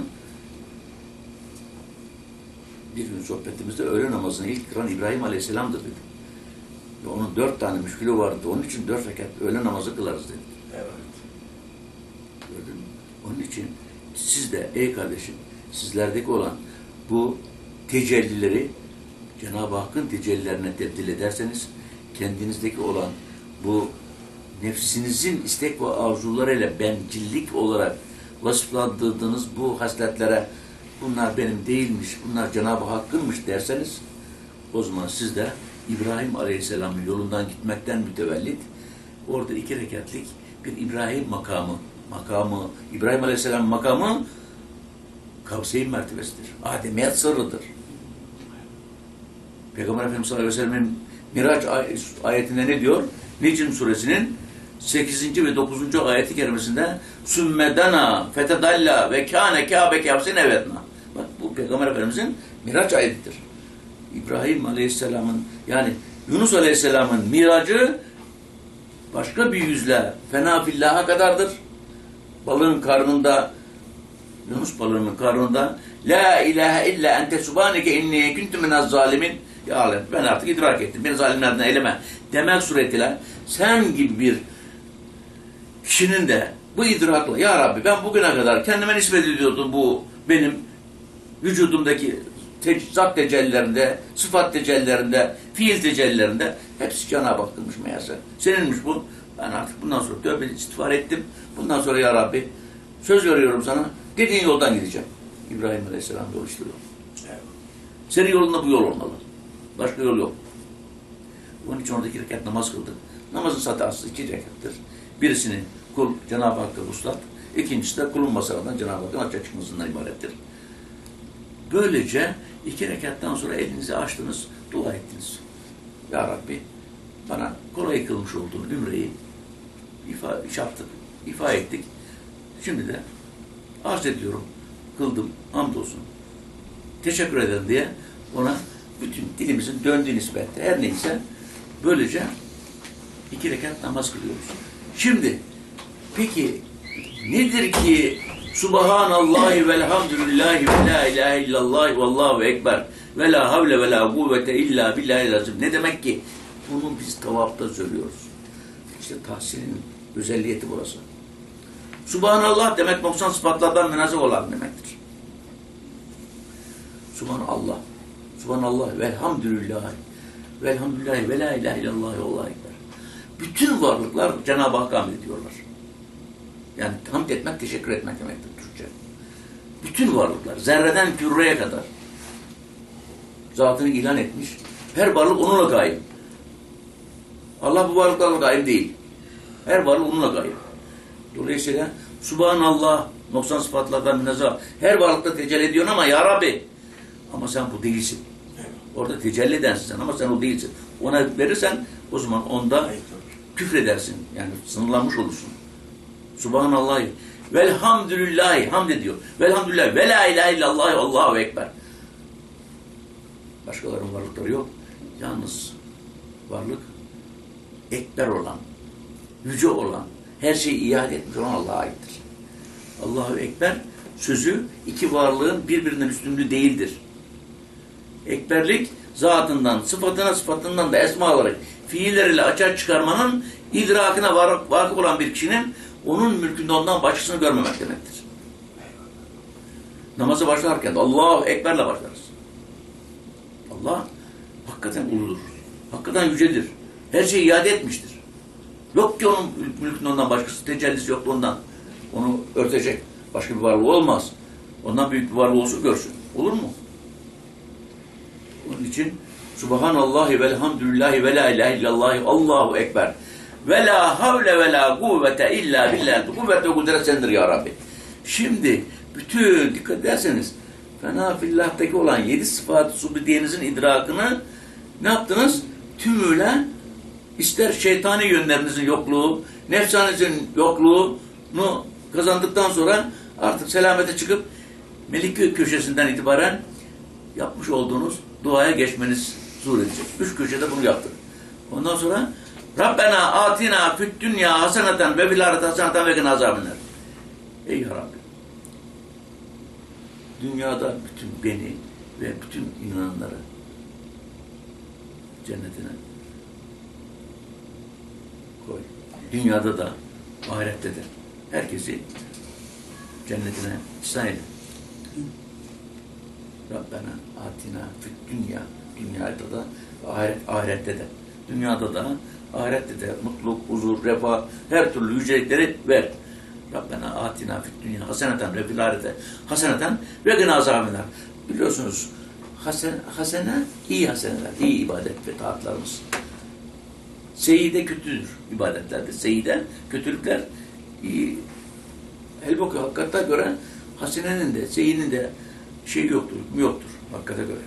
bir gün sohbetimizde öğle namazını ilk kılan İbrahim Aleyhisselam'dır dedik. Ve onun 4 tane müşkülü vardı. Onun için 4 rekat öğle namazı kılarız dedik. Evet. Gördün mü? Onun için siz de ey kardeşim, sizlerdeki olan bu tecellileri Cenab-ı Hakk'ın tecellilerine tebdil ederseniz, kendinizdeki olan bu nefsinizin istek ve arzularıyla bencillik olarak vasıflandırdığınız bu hasletlere bunlar benim değilmiş, bunlar Cenab-ı Hakk'ınmış derseniz, o zaman siz de İbrahim Aleyhisselam'ın yolundan gitmekten mütevellit, orada 2 rekatlik bir İbrahim makamı, İbrahim Aleyhisselam makamı Kavseyn mertebesidir. Ademiyet sırrıdır. Peygamber Efendimiz sallallahu aleyhi ve sellem'in Miraç ayetinde ne diyor? Necm suresinin 8. ve 9. ayeti kerimesinde sümmedana fetedalla ve kâne kâbe kâbsin evetna. Bak bu Peygamber Efendimiz'in Miraç ayetidir. İbrahim Aleyhisselam'ın yani Yunus Aleyhisselam'ın miracı başka bir yüzle fena fillaha kadardır. Balığın karnında, Yunus balığının karnında la ilahe illa ente subhaneke inni kuntu minez zalimin. Ya Allah, ben artık idrak ettim. Beni zalimlerden eyleme demek suretiyle sen gibi bir kişinin de bu idrakla ya Rabbi ben bugüne kadar kendime nispet ediyordum bu benim vücudumdaki zat tecellilerinde, sıfat tecellilerinde, fiil tecellilerinde hepsi Cenab-ı Hakk'ınmış meğerse. Seninmiş bu. Ben artık bundan sonra tövbe istiğfar ettim. Bundan sonra ya Rabbi söz veriyorum sana. Dediğin yoldan gideceğim. İbrahim Aleyhisselam yol işte yol. Evet. Senin yolunda bu yol olmalı. Başka yol yok. Onun için orada 2 rekat namaz kıldık. Namazın satıası 2 rekattır. Birisini kul Cenab-ı Hakk'a vuslat. İkincisi de kulun masalından Cenab-ı Hakk'ın açık çıkmasından ibarettir. Böylece 2 rekattan sonra elinizi açtınız, dua ettiniz. Ya Rabbi bana kolay kılmış olduğun ümreyi ifa ettik. Şimdi de arz ediyorum, kıldım, hamdolsun. Teşekkür ederim diye ona bütün dilimizin döndüğü nispette her neyse böylece 2 rekat namaz kılıyoruz. Şimdi peki nedir ki Subhanallahi velhamdülillahi ve la ilahe illallah ve allahu ekber ve la havle ve la kuvvete illa billahil-azim. Ne demek ki? Bunu biz tavafta söylüyoruz. İşte tahsilin özelliği burası. Subhanallah demek noksan sıfatlardan münezzeh olan demektir. Subhanallah. Subhanallah velhamdülillahi velhamdülillahi ve la ilahe illallah ve allahu ekber. Bütün varlıklar Cenab-ı Hakk'a hamd ediyorlar. Yani hamd etmek, teşekkür etmek demektir Türkçe. Bütün varlıklar, zerreden küreye kadar zatını ilan etmiş. Her varlık onunla kaim. Allah bu varlıklarla kaim değil. Her varlık onunla kaim. Dolayısıyla Subhanallah, noksan sıfatlardan münezzeh. Her varlıkta tecelli ediyorsun ama ya Rabbi. Ama sen bu değilsin. Orada tecelli edensin sen ama sen o değilsin. Ona verirsen o zaman onda küfredersin. Yani sınırlanmış olursun. Subhanallah. Velhamdülillahi. Hamd ediyor. Velhamdülillah. Ve la ilahe illallah. Allahu ekber. Başkalarının varlıkları yok. Yalnız varlık ekber olan, yüce olan, her şeyi iade etmiş olan Allah'a aittir. Allahu ekber sözü 2 varlığın birbirinden üstünlüğü değildir. Ekberlik zatından, sıfatından da esma olarak fiilleriyle açığa çıkarmanın idrakına vakıf olan bir kişinin onun mülkünde ondan başkasını görmemek demektir. Namazı başlarken de Allahu Ekber'le başlarız. Allah hakikaten uludur. Hakikaten yücedir. Her şeyi iade etmiştir. Yok ki onun mülkünde ondan başkası, tecellisi yoktu ondan. Onu örtecek başka bir varlığı olmaz. Ondan büyük bir varlığı olsun görsün. Olur mu? Onun için Subhanallahi velhamdülillahi ve la ilahe illallah Allahu ekber. Ve la havle ve la kuvvete illa billah. Kuvvet ve kudret sendir ya Rabbi. Şimdi bütün dikkat ederseniz fena fillahtaki olan 7 sıfat-ı subudiyenizin idrakını ne yaptınız? Tümüyle ister şeytani yönlerinizin yokluğu, nefsanizin yokluğunu kazandıktan sonra artık selamete çıkıp Melik köşesinden itibaren yapmış olduğunuz duaya geçmeniz zuhur edecek. 3 köşede bunu yaptık. Ondan sonra Rabbena atina füd dünya haseneten ve fil ahireti haseneten ve gina azabennar. Ey ya Rabbi. Dünyada bütün beni ve bütün inananları cennetine koy. Dünyada da ahirette de herkesi cennetine ihsan eyle. Rabbena atina füd dünya. Dünyada da ahirette de. Dünyada da ahirette de mutluluk, huzur, refah, her türlü yücelikleri ver. Rabbena atina fid dünya haseneten ve fil ahireti haseneten ve gina azabennar. Biliyorsunuz hasene iyi haseneler, iyi ibadet ve taatlarımız. Seyyide kötüdür ibadetlerdir. Seyyide kötülükler iyi. Halbuki hakikate göre hasenenin de seyyinin de şey yoktur, yoktur hakikate göre.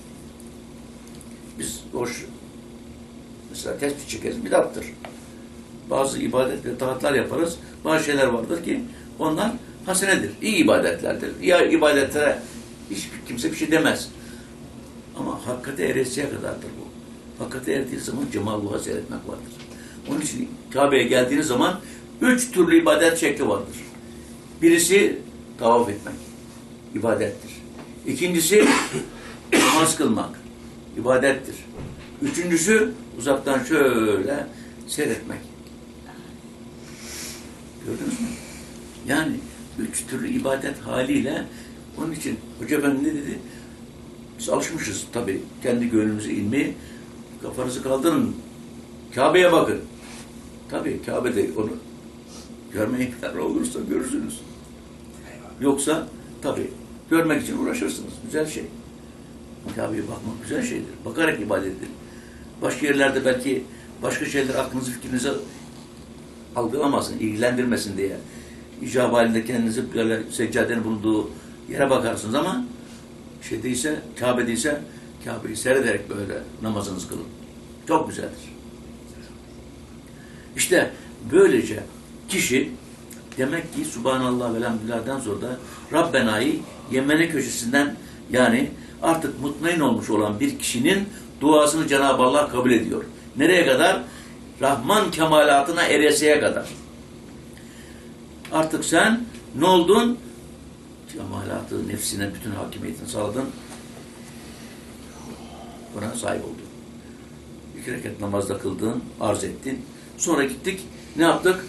Biz hoş mesela tespih çekeriz, bidattır. Bazı ibadet ve taatlar yaparız. Bazı şeyler vardır ki onlar hasenedir, iyi ibadetlerdir. Ya ibadetlere hiç kimse bir şey demez. Ama hakikate eresiye kadardır bu. Hakikate erdiği zaman cemalullah'ı seyretmek vardır. Onun için Kabe'ye geldiğiniz zaman 3 türlü ibadet şekli vardır. Birisi tavaf etmek, ibadettir. İkincisi namaz kılmak, ibadettir. Üçüncüsü uzaktan şöyle seyretmek. Gördünüz mü? Yani 3 türlü ibadet haliyle onun için Hoca Efendi ne dedi? Biz alışmışız tabii kendi gönlümüze inmeyi. Kafanızı kaldırın. Kabe'ye bakın. Tabii Kabe'de onu görmeye kadar olursa görürsünüz. Yoksa tabii görmek için uğraşırsınız. Güzel şey. Kabe'ye bakmak güzel şeydir. Bakarak ibadet edin. Başka yerlerde belki başka şeyler aklınızı fikrinize algılamasın, ilgilendirmesin diye. İcab halinde kendinizi böyle seccadenin bulunduğu yere bakarsınız ama şeydeyse, Kabe'deyse Kabe'yi seyrederek böyle namazınızı kılın. Çok güzeldir. İşte böylece kişi demek ki Subhanallah ve Elhamdülillah'dan sonra da Rabbena'yı Yemene köşesinden yani artık mutmain olmuş olan bir kişinin duasını Cenab-ı Allah kabul ediyor. Nereye kadar? Rahman kemalatına ereseye kadar. Artık sen ne oldun? Kemalatı, nefsine bütün hakimiyetini sağladın. Buna sahip oldun. 2 rekat namazda kıldın, arz ettin. Sonra gittik, ne yaptık?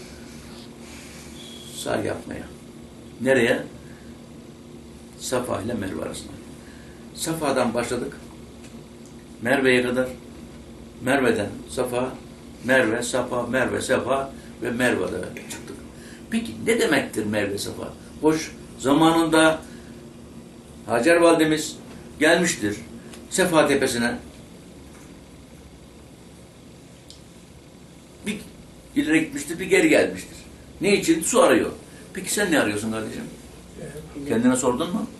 Sa'i yapmaya. Nereye? Safa ile Merve arasında. Safa'dan başladık. Merve'ye kadar. Merve'den Safa, Merve, Safa, Merve, Safa ve Merve'de çıktık. Peki ne demektir Merve, Safa? Hoş, zamanında Hacer validemiz gelmiştir Safa tepesine. Bir ileri gitmiştir, bir geri gelmiştir. Ne için? Su arıyor. Peki sen ne arıyorsun kardeşim? Kendine sordun mu?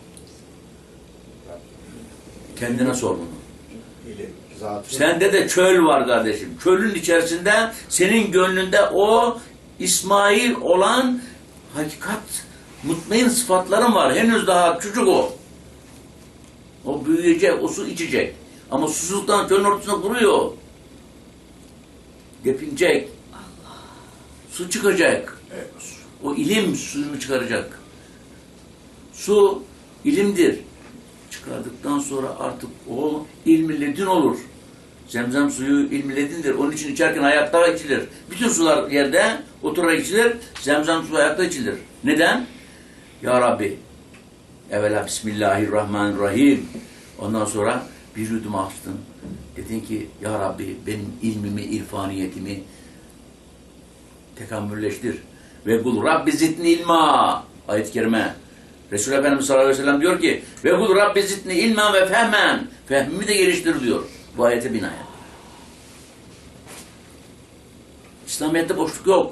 Kendine sor bunu. Sende de çöl var kardeşim. Çölün içerisinde senin gönlünde o İsmail olan hakikat, mutmain sıfatların var. Henüz daha küçük o. O büyüyecek, o su içecek. Ama susuzluktan çölün ortasına kuruyor. Depinecek. Su çıkacak. O ilim suyunu çıkaracak. Su ilimdir. Çıkardıktan sonra artık o ilmi ledin olur. Zemzem suyu ilmi ledindir. Onun için içerken ayakta içilir. Bütün sular yerde oturarak içilir. Zemzem suyu ayakta içilir. Neden? Ya Rabbi. Evvela Bismillahirrahmanirrahim. Ondan sonra bir yudum açtın. Dedin ki Ya Rabbi benim ilmimi, irfaniyetimi tekamülleştir. Ve kul Rabbi zidni ilma. Ayet-i kerime. Resul Efendimiz sallallahu aleyhi ve sellem diyor ki ve kul Rabbi zidni ilmen ve fehmen. Fehmimi de geliştir diyor bu ayete binaen. İslamiyet'te boşluk yok.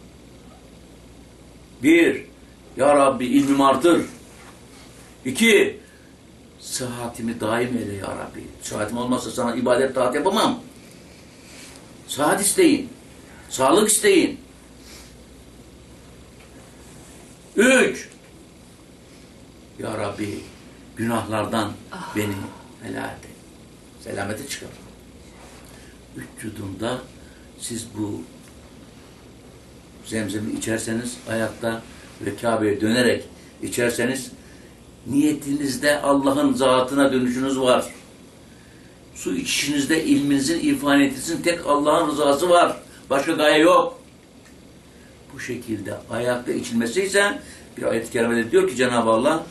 Bir, ya Rabbi ilmimi artır. İki, sıhhatimi daim eyle ya Rabbi. Sıhhatim olmazsa sana ibadet taat yapamam. Sıhhat isteyin. Sağlık isteyin. Üç, ya Rabbi günahlardan beni helal et. Selamete çıkar. Üç yudumda siz bu zemzemi içerseniz ayakta ve Kabe'ye dönerek içerseniz niyetinizde Allah'ın zatına dönüşünüz var. Su içişinizde ilminizin, irfaniyetinizin tek Allah'ın rızası var. Başka gaye yok. Bu şekilde ayakta içilmesi ise bir ayet-i kerimede diyor ki Cenab-ı Allah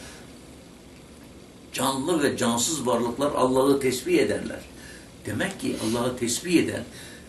canlı ve cansız varlıklar Allah'ı tesbih ederler. Demek ki Allah'ı tesbih eden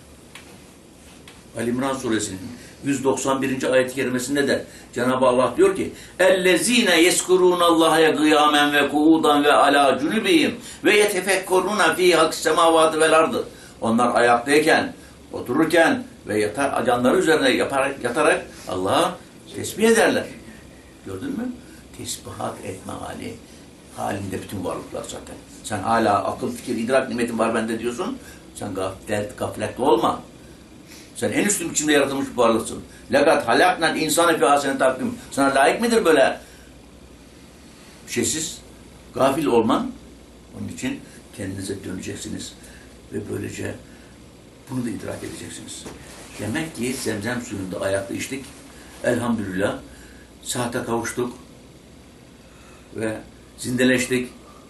Ali İmran suresinin 191. ayet-i kerimesinde de Cenab-ı Allah diyor ki اَلَّذ۪ينَ يَسْكُرُونَ اللّٰهَ قِيَامًا وَقُعُودًا وَعَلَى جُنُبِهِمْ وَيَتَفَكَّرُونَ ف۪ي حَقِّ السَّمَاوَاتِ وَالْاَرْضِ Onlar ayaktayken, otururken ve canları üzerine yatarak Allah'a tesbih ederler. Gördün mü? Tesbihat etme hali halinde bütün varlıklar zaten. Sen hala akıl, fikir, idrak nimetin var bende diyorsun. Sen gafletli olma. Sen en üstün biçimde yaratılmış bir varlıksın. Lekat halaknal insanı fi ahseni takvim. Sana layık mıdır böyle şeysiz, gafil olman? Onun için kendinize döneceksiniz ve böylece bunu da idrak edeceksiniz. Demek ki zemzem suyunda ayakta içtik. Elhamdülillah saate kavuştuk ve zindeleştik.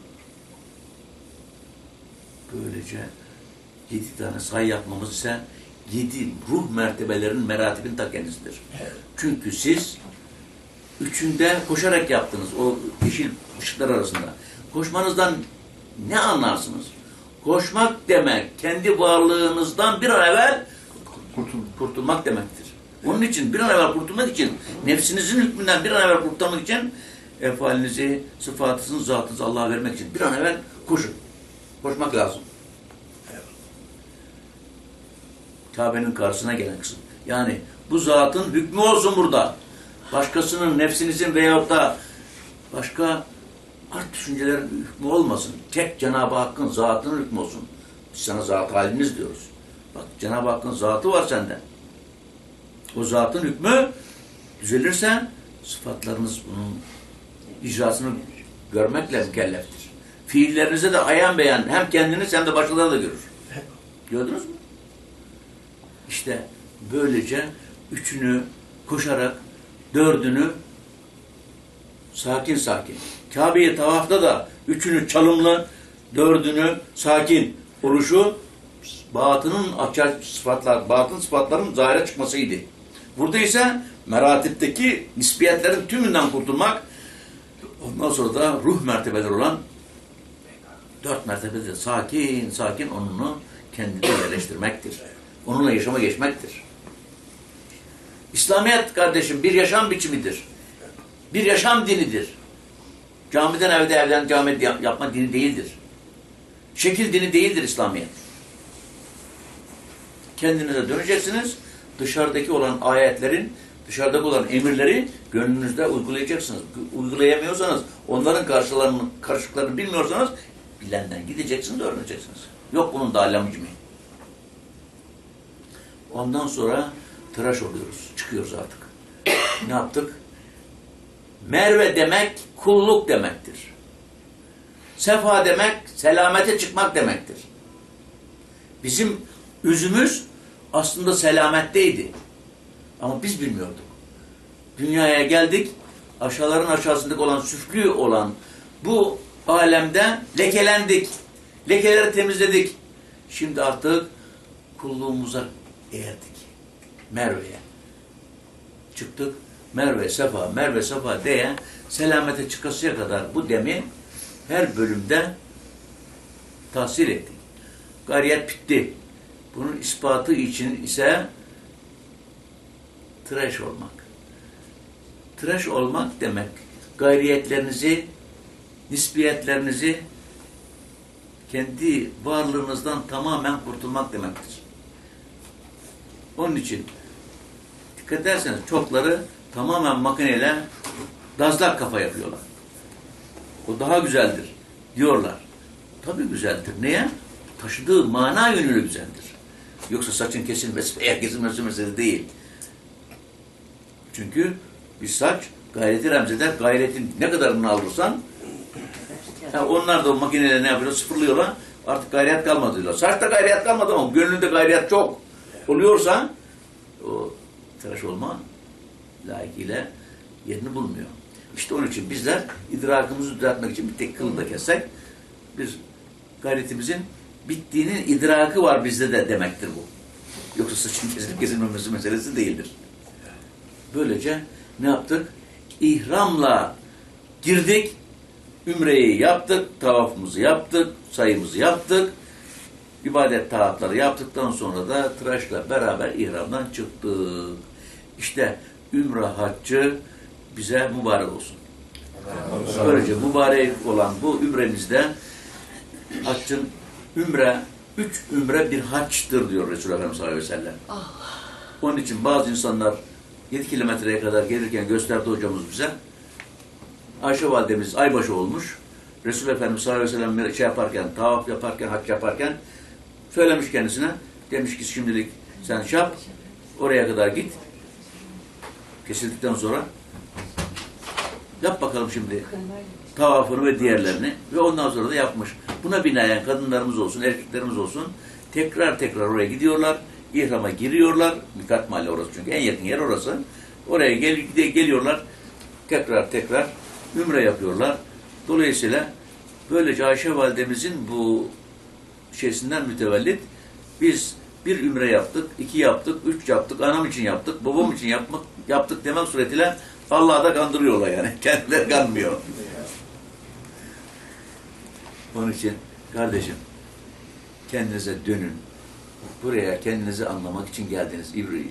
Böylece 7 tane sayı yapmamız ise 7 ruh mertebelerin meratibin ta kendisidir. Evet. Çünkü siz üçünde koşarak yaptınız o yeşil ışıklar arasında. Koşmanızdan ne anlarsınız? Koşmak demek kendi varlığınızdan bir an evvel kurtulmak demektir. Onun için bir an evvel kurtulmak için nefsinizin hükmünden bir an evvel kurtulmak için efalinizi, sıfatınızı, zatınızı Allah'a vermek için bir an evvel koşun. Koşmak lazım. Kabe'nin karşısına gelen kısım. Yani bu zatın hükmü olsun burada. Başkasının, nefsinizin veyahut da başka art düşüncelerin hükmü olmasın. Tek Cenab-ı Hakk'ın zatının hükmü olsun. Biz sana zat haliniz diyoruz. Bak Cenab-ı Hakk'ın zatı var sende. O zatın hükmü düzelirse sıfatlarınız bunun icrasını görmekle mükelleftir. Fiillerinize de ayan beyan hem kendiniz hem de başkaları da görür. Gördünüz mü? İşte böylece üçünü koşarak, dördünü sakin sakin. Kabe'ye tavafta da üçünü çalımlı, dördünü sakin oluşu batının açar sıfatlar, batın sıfatların zahire çıkmasıydı. Burada ise meratipteki nisbiyetlerin tümünden kurtulmak, ondan sonra da ruh mertebeleri olan 4 mertebede sakin sakin onunu kendine yerleştirmektir. Onunla yaşama geçmektir. İslamiyet kardeşim bir yaşam biçimidir. Bir yaşam dinidir. Camiden evde, evden cami yapma dini değildir. Şekil dini değildir İslamiyet. Kendinize döneceksiniz. Dışarıdaki olan ayetlerin, dışarıdaki olan emirleri gönlünüzde uygulayacaksınız. Uygulayamıyorsanız, onların karşılıklarını bilmiyorsanız bilenden gideceksiniz, öğreneceksiniz. Yok bunun da alamcımı. Ondan sonra tıraş oluyoruz. Çıkıyoruz artık. Ne yaptık? Merve demek kulluk demektir. Sefa demek selamete çıkmak demektir. Bizim üzümüz aslında selametteydi. Ama biz bilmiyorduk. Dünyaya geldik. Aşağıların aşağısındaki olan, süflü olan bu alemde lekelendik. Lekeleri temizledik. Şimdi artık kulluğumuza erdik. Merve'ye. Çıktık. Merve, Sefa diye selamete çıkasıya kadar bu demi her bölümde tahsil ettik. Gayriyet bitti. Bunun ispatı için ise tıraş olmak. Tıraş olmak demek gayriyetlerinizi, nisbiyetlerinizi, kendi varlığınızdan tamamen kurtulmak demektir. Onun için dikkat ederseniz çokları tamamen makineyle dazlak kafa yapıyorlar. O daha güzeldir diyorlar. Tabii güzeldir. Neye? Taşıdığı mana yönüyle güzeldir. Yoksa saçın kesilmesi veya kesilmesi meselesi değil. Çünkü bir saç gayreti remzeder. Gayretin ne kadarını alırsan onlar da o makineyle ne yapıyor? Sıfırlıyorlar. Artık gayret kalmadı diyorlar. Saçta gayret kalmadı ama gönlünde gayret çok oluyorsa o tıraş olma layıkıyla yerini bulmuyor. İşte onun için bizler idrakımızı düzeltmek için bir tek kılı da kessek bir gayretimizin bittiğinin idraki var bizde de demektir bu. Yoksa saçın kesilip kesilmemesi meselesi değildir. Böylece ne yaptık? İhramla girdik, ümreyi yaptık, tavafımızı yaptık, sayımızı yaptık, ibadet taatları yaptıktan sonra da tıraşla beraber ihramdan çıktık. İşte ümre haccı bize mübarek olsun. Böylece mübarek olan bu ümremizde haccın ümre, 3 ümre bir haçtır diyor Resulullah Efendimiz sallallahu aleyhi ve sellem. Onun için bazı insanlar 7 kilometreye kadar gelirken gösterdi hocamız bize. Ayşe validemiz aybaşı olmuş. Resulullah Efendimiz sallallahu aleyhi ve sellem şey yaparken, tavaf yaparken, hac yaparken söylemiş kendisine. Demiş ki şimdilik sen şey yap, oraya kadar git. Kesildikten sonra yap bakalım şimdi tavafını ve diğerlerini ve ondan sonra da yapmış. Buna binaen kadınlarımız olsun, erkeklerimiz olsun tekrar tekrar oraya gidiyorlar. İhrama giriyorlar. Mikat mahalli orası çünkü en yakın yer orası. Oraya geliyorlar. Tekrar tekrar ümre yapıyorlar. Dolayısıyla böylece Ayşe validemizin bu şeysinden mütevellit biz bir ümre yaptık, 2 yaptık, 3 yaptık, anam için yaptık, babam için yaptık demek suretiyle Allah'ı da kandırıyorlar yani. Kendileri kanmıyor. Onun için kardeşim kendinize dönün. Buraya kendinizi anlamak için geldiniz.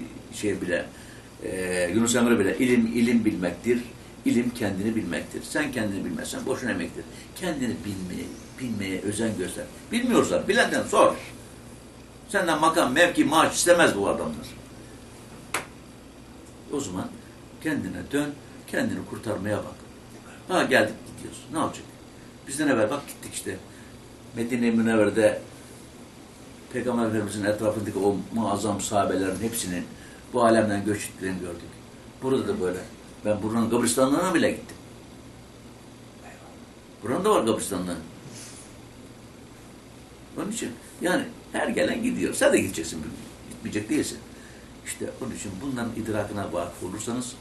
Yunus Emre bile ilim bilmektir. İlim kendini bilmektir. Sen kendini bilmezsen boşuna emektir. Kendini bilmeye özen göster. Bilmiyorsan bilenden sor. Senden makam, mevki, maaş istemez bu adamlar. O zaman kendine dön, kendini kurtarmaya bak. Ha geldik gidiyoruz. Ne olacak? Bizden evvel bak gittik işte. Medine-i Münevver'de Peygamber Efendimiz'in etrafındaki o muazzam sahabelerin hepsinin bu alemden göç ettiklerini gördük. Burada da böyle. Ben buranın kabristanlığına bile gittim. Buranın da var kabristanlığı. Onun için yani her gelen gidiyor. Sen de gideceksin. Gitmeyecek değilsin. İşte onun için bunların idrakına vakıf olursanız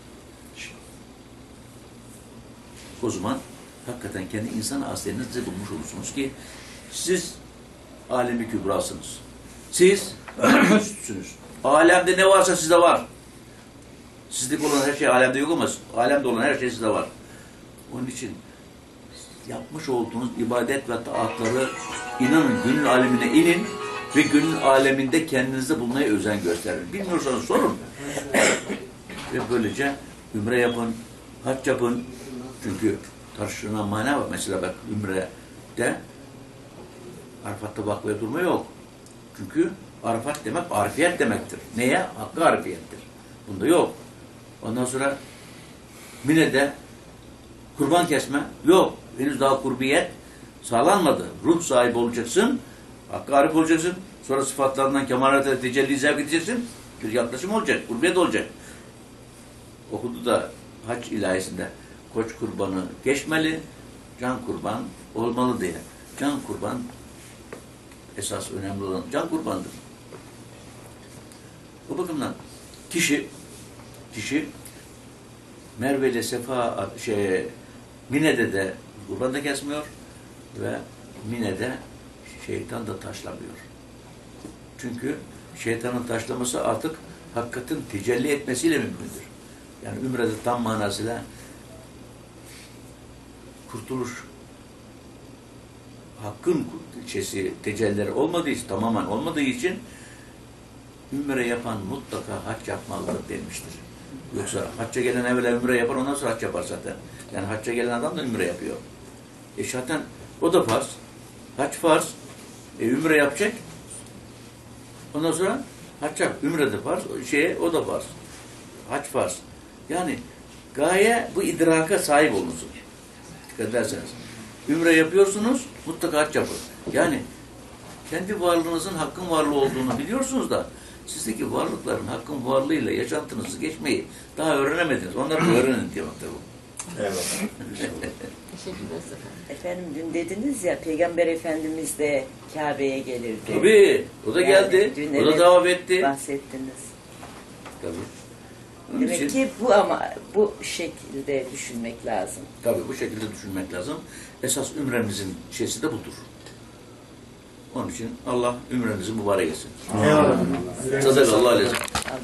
o zaman hakikaten kendi insan aslinizi bulmuş olursunuz ki siz alemi kübrasınız. Siz üstsünüz. Alemde ne varsa sizde var. Sizlik olan her şey alemde yok ama alemde olan her şey sizde var. Onun için yapmış olduğunuz ibadet ve taatları inanın gönül alemine inin ve gönül aleminde kendinizi bulmaya özen gösterin. Bilmiyorsanız sorun. Ve böylece ümre yapın, hac yapın. Çünkü tartışılan mana var. Mesela bak ümrede Arafat'ta bakmaya durma yok. Çünkü Arafat demek arifiyet demektir. Neye? Hakkı arifiyettir. Bunda yok. Ondan sonra Mine'de kurban kesme yok. Henüz daha kurbiyet sağlanmadı. Ruh sahibi olacaksın. Hakkı arif olacaksın. Sonra sıfatlarından kemalata tecelli zevk edeceksin. Bir yaklaşım olacak. Kurbiyet olacak. Okudu da hac ilahisinde koç kurbanı geçmeli, can kurban olmalı diye. Can kurban esas önemli olan can kurbandır. O bakımdan kişi Merve ile Sefa Mine'de de kurban da kesmiyor ve Mine'de şeytan da taşlamıyor. Çünkü şeytanın taşlaması artık hakikatin tecelli etmesiyle mümkündür. Yani ümrede tam manasıyla kurtuluş hakkın tecellileri olmadığı için, tamamen olmadığı için ümre yapan mutlaka hac yapmalıdır denmiştir. Yoksa hacca gelen evvela ümre yapar, ondan sonra hac yapar zaten. Yani hacca gelen adam da ümre yapıyor. Zaten o da farz. Hac farz. Ümre yapacak. Ondan sonra hac yap. Ümre de farz. O da farz. Hac farz. Yani gaye bu idraka sahip olunsun. Dikkat ederseniz. Ümre yapıyorsunuz, mutlaka hac yapın. Yani kendi varlığınızın hakkın varlığı olduğunu biliyorsunuz da sizdeki varlıkların hakkın varlığıyla yaşantınızı geçmeyi daha öğrenemediniz. Onları da öğrenin diye bu. Eyvallah. Teşekkürler efendim. Efendim dün dediniz ya Peygamber Efendimiz de Kabe'ye gelirdi. Tabii. O da geldi. Dün O da evet davet etti. bahsettiniz. Tabii. Onun Demek için, ki bu şekilde düşünmek lazım. tabii bu şekilde düşünmek lazım. Esas ümremizin şeysi de budur. Onun için Allah ümrenizi mübarek etsin. Eyvallah. Sadakallahu aleyhi ve sellem.